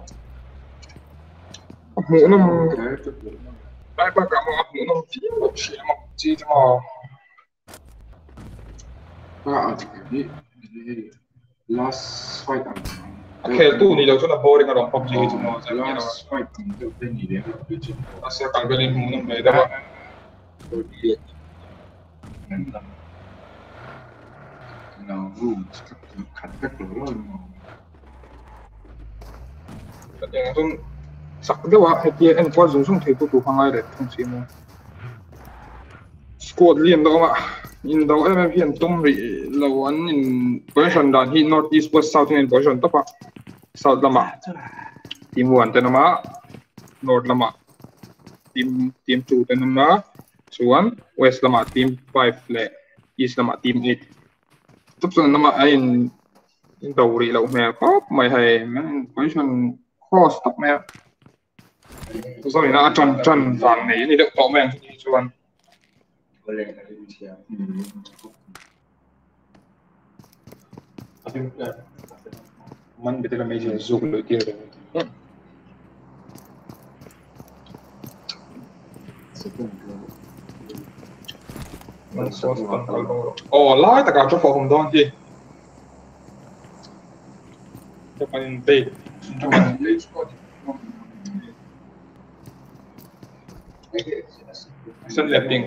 หมูน้ำได้ปะกับหมูหมูน้ำที่แบบเชี่ยมากจีจะมา Ah, ini last fight am. Oke, tu ni lau tu nak boring orang P U B G itu semua. Last fight tu dia ni dia. Asal kalau beli minum dah dah. Now room cut back the room. yang sun sak dewa heti en kwa zung sung thei tu tu hangai re thong si mo squad lian do ma in do em em hian tum ri lo an in position dan hi north east west south in position to pa south lama team one te nama north lama team team two te nama chuan west lama team five le east lama team eight tup sun nama in in do ri lo me khop mai hai man position cross top me so ina chan chan van nei ni de to men chuan man betul major zoom lo dia de man so span kalong oh lai ta ka cho phom don ti cho panin pe cho panin pe squad Sun le pink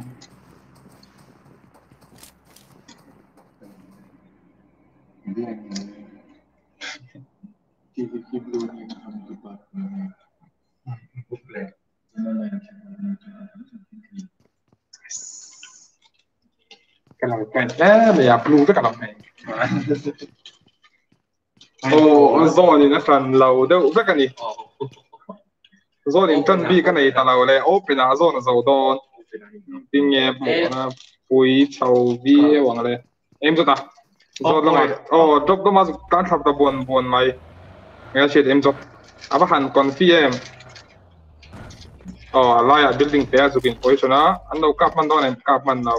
kalau kan eh me ya blue ka kalau me oh zone ni na kan lau de u ka ni zone in tan bi ka nei ta lau le open a zone zo don ting ye mo na pui chau vi wang le em zo ta zo lo mai oh drop do ma kan thap ta bon bon mai nga shit em zo aba han kon fi em oh la ya building te zu kin position a an lo kap man don em kap man now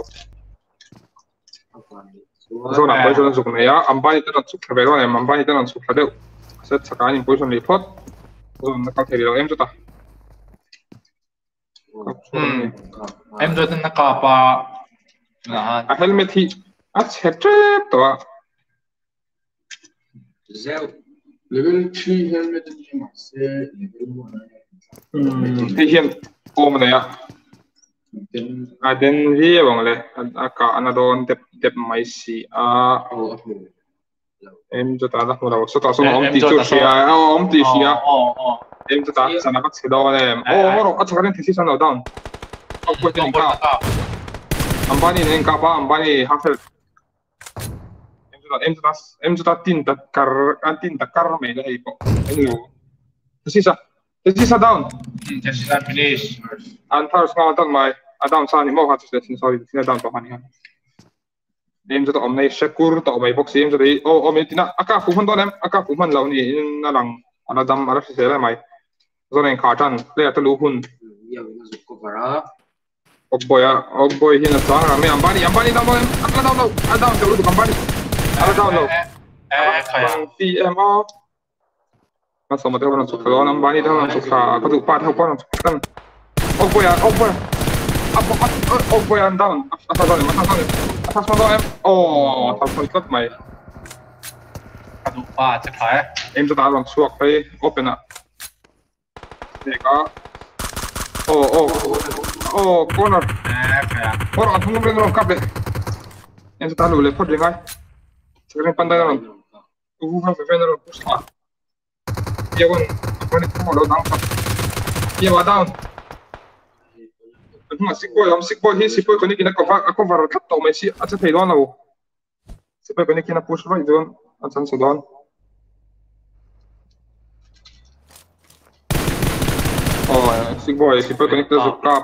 zo na position zu ne ya ambani te na chu khabe don em ambani te na chu khade set chakan in position li phot zo na ka theri lo em zo ta em rồi tên nó cọp à à helmet thì à chết chết đó Zell level three helmet ni ma se level one thì hiện ôm này à à đến vi bằng lệ à cả anh đón đẹp đẹp máy xì à em cho ta đặt một đầu số ta số ông tí chút xì à ông tí xì à em cho ta sản xuất xì đó này ô ô ô chắc chắn thì sản xuất down ông quên tiền cả Ambani nên cả ba Ambani half health em cho ta em cho ta em cho ta tin ta car an tin ta car mấy này có em hiểu thế sao thế sao down thế sao finish an thars ngal tan mai a down sa ni mo ha chu sin sorry sin down to hani ha em cho ta om nei secure to mai box em cho dei o o me tina aka fu man don em aka fu man lo ni in na lang ana dam ara se la mai zo nen kha tan le ta lu hun ya na zu cover up oh boy oh boy hi na sang ra me Ambani Ambani down em aka down lo a down to lu Ambani a down lo eh kaya T M O na so ma te na su kha Ambani da na su kha ka du pa tha pa na su tan oh boy oh boy up up oh boy and down asa down asa down asa down em oh ta phân cất mày ka du pa che khai em cho ta làm suộcไป open ạ để có oh oh oh corner eh kaya corner anh không lên cặp đấy em cho ta lùi lên phốt đi ngay chỉ cần pandai rồi u va về rồi push qua giờ con con đi không đâu down giờ vào down nhưng mà sick boy ông sick boy hi sick boy con đi kia cover cover thắt tàu mấy xí anh sẽ thấy đó nào sick boy con đi kia push right down anh sẵn sàng down oh sick boy sick boy con đi kia giúp cặp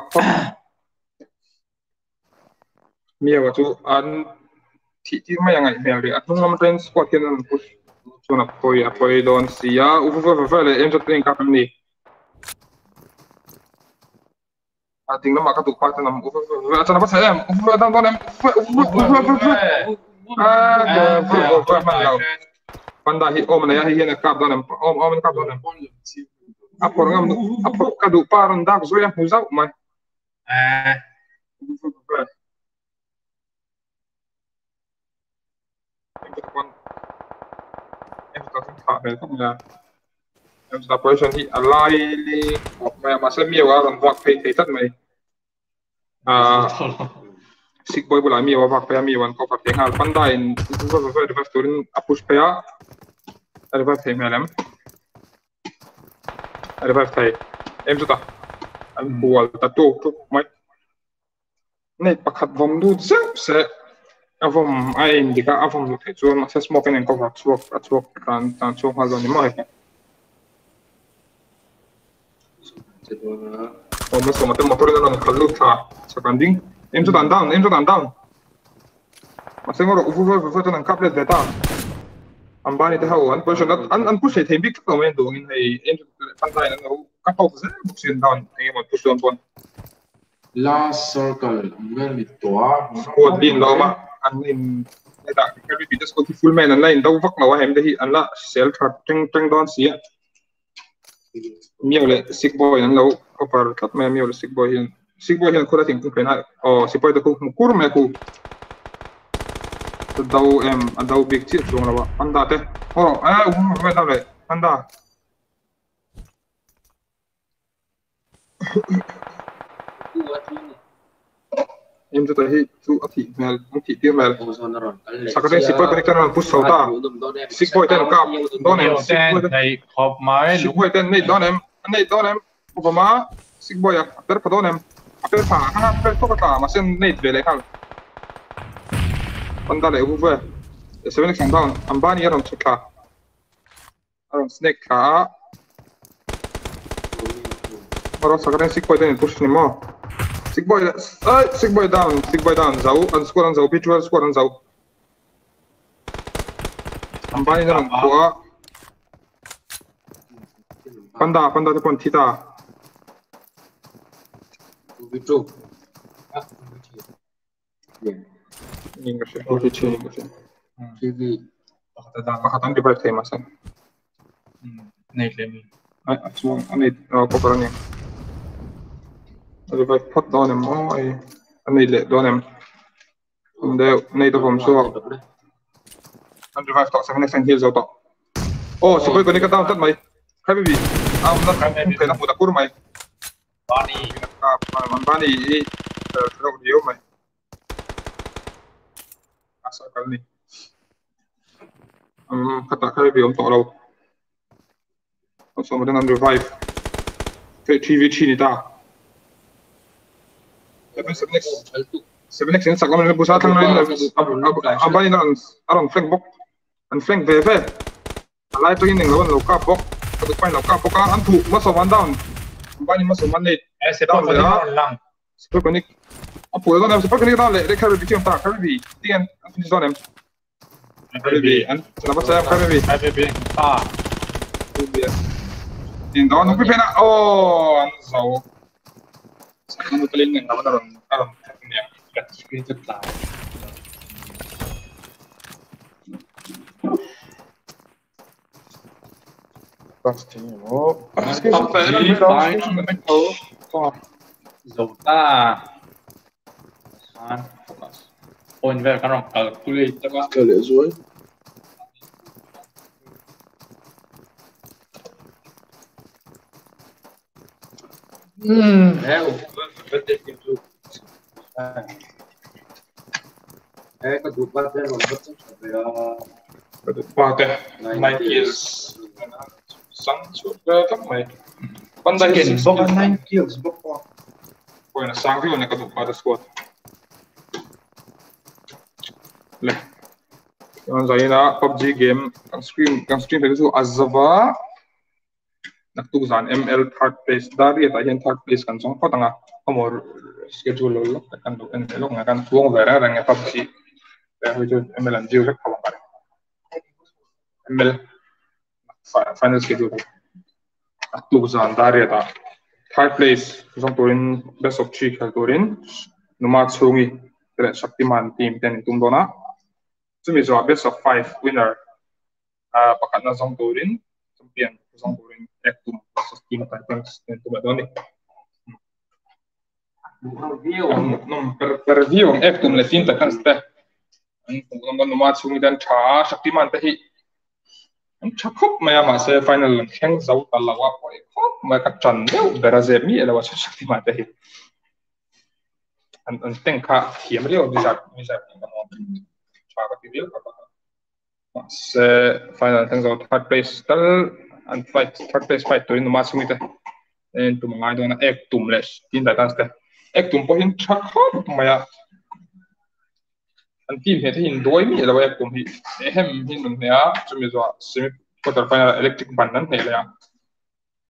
mía vào chú anh thị thị mấy ngày mèo đi anh không làm trên squad kia nên push cho nó poi poi down xí à u va va va em cho tên cặp em đi à tiếng nó mà các tụ phát nó u va cho nó bắt sai em u va đang em u va u va u va à vừa vừa vừa mà lâu panda hi om này hi hiện cặp down em om om cặp down em à por ngam à por các tụ par anh đang rồi em hú dạo mày eh em có thể thả về không là em sẽ position thì align đi mà mà sẽ miêu ở gần vạc thấy thấy tất mày à sick boy bula miêu vạc phải miêu anh có phải tiếng Hàn phân đại vừa vừa vừa vừa turin push phải á vừa thấy mày lắm revive thai em chu ta an bual ta tu tu mai nei pakhat vom du se se avom ai indika avom lu thei chuan se smoke and cover chuak a chuak kan tan chuak hal ni mai o ma so mate motor na khallu tha sakanding em chu tan down em chu tan down ma se ngoro ufu ufu ufu tan kaplet beta ambani te hau an position an an push thei big ka men do in hei em pan dai na no ka pau se boxing down ei ma push on pon last circle ngal mi toa squad din lo ma an in da ka bi just go to full man an line do vak ma wa hem de hi an la sel thart teng teng don si miêu le sick boy an lo opar tat me miêu le sick boy hin sick boy hin khola ting ku pena o si boy da ku kur me ku dau em an dau big chi chung la wa an da te ho a u me da le an da em cho thấy chú ở thị mèo không thị tiêu mèo sao có thể ship boy connector là push sâu ta ship boy tên là cao đó này ship boy này hộp máy ship boy tên này đó em này đó em hộp má ship boy à tên là đó em tên phá ha tên tốt cả mà xem này về lại không con ta lại u về seven next down ambani around check cả around snake cả rồi sao có thể ship boy tên push ni mo Sick boy, ay, sick boy down, sick boy down. Zau, an squad an zau, picture squad an zau. Ambani na lang kuha. Panda, panda te pon tita. Video. Ingat siya, hindi siya, ingat siya. T V. Makatan revive tayo masan. Nate Lemmy. Ay, asuang, anay, ko parang niya. Revive pot doon em oh ay anay le doon em hindi anay to from so an revive to seven next and heals out oh si boy ko ni ka down tat may kay baby ah na kay na puta kur may Bani ka man bani i pero dio may asa kal ni um kata kay baby um to law so mo dan revive kay T V chi ni ta seven next seven next sa kami busa tang rin abani na aron flank bok an flank ve ve alai to ining lawan loka bok to pain loka bok an thu maso one down abani maso one eight eh se down lang super connect apo do na super connect down le recovery bi ta carry tian finish down em carry an sa ba sa carry Baby ah tin down no pena oh an so ano tuloy ng naman naroon alam niya got screenshot lang basta mo screenshot pa rin oh Zota an focus point ver kan calculate ba kale zuai Hmm, eh, betul itu. Eh, kedupat ya, betul sampai ya. Kedupat ya, nine kills. Sang sudah tak mai. Pandai Chicken, six bok nine kills, bok. Kau nak sang view nak kedupat squad. Leh. Yang saya nak P U B G game, kang stream, kang stream itu Azava. Nagtugsan M L third place dari at ayan third place kan song ko tanga amor schedule lo kan do en lo nga kan tuong vera rang P U B G pero jo M L and Geo rek ko pare M L final schedule nagtugsan dari at third place song turin best of three kal turin numat sungi tre Shaktiman team ten tumdona sumi so best of five winner ah pakat na song turin champion song turin Ektum versus Team Titans dan coba doang nih. Nom per per view Ektum le Team Titans teh. Ang kung nomor sumi dan cha Shaktiman teh. Ang cukup maya masa final heng zau talawa po. Kok mereka candel berazemi elawa Shaktiman teh. An an teng ka hiam rio bisa bisa kamu cha ka video apa. Mas final heng zau third place tal and fight third place fight to in ma sumite en tu mangai dona ek tum les tin da tas te ek tum po hin thak khat maya an team he hin doi mi la ek tum hi hem hin nun ya chumi zo semi quarter final electric ban nan he la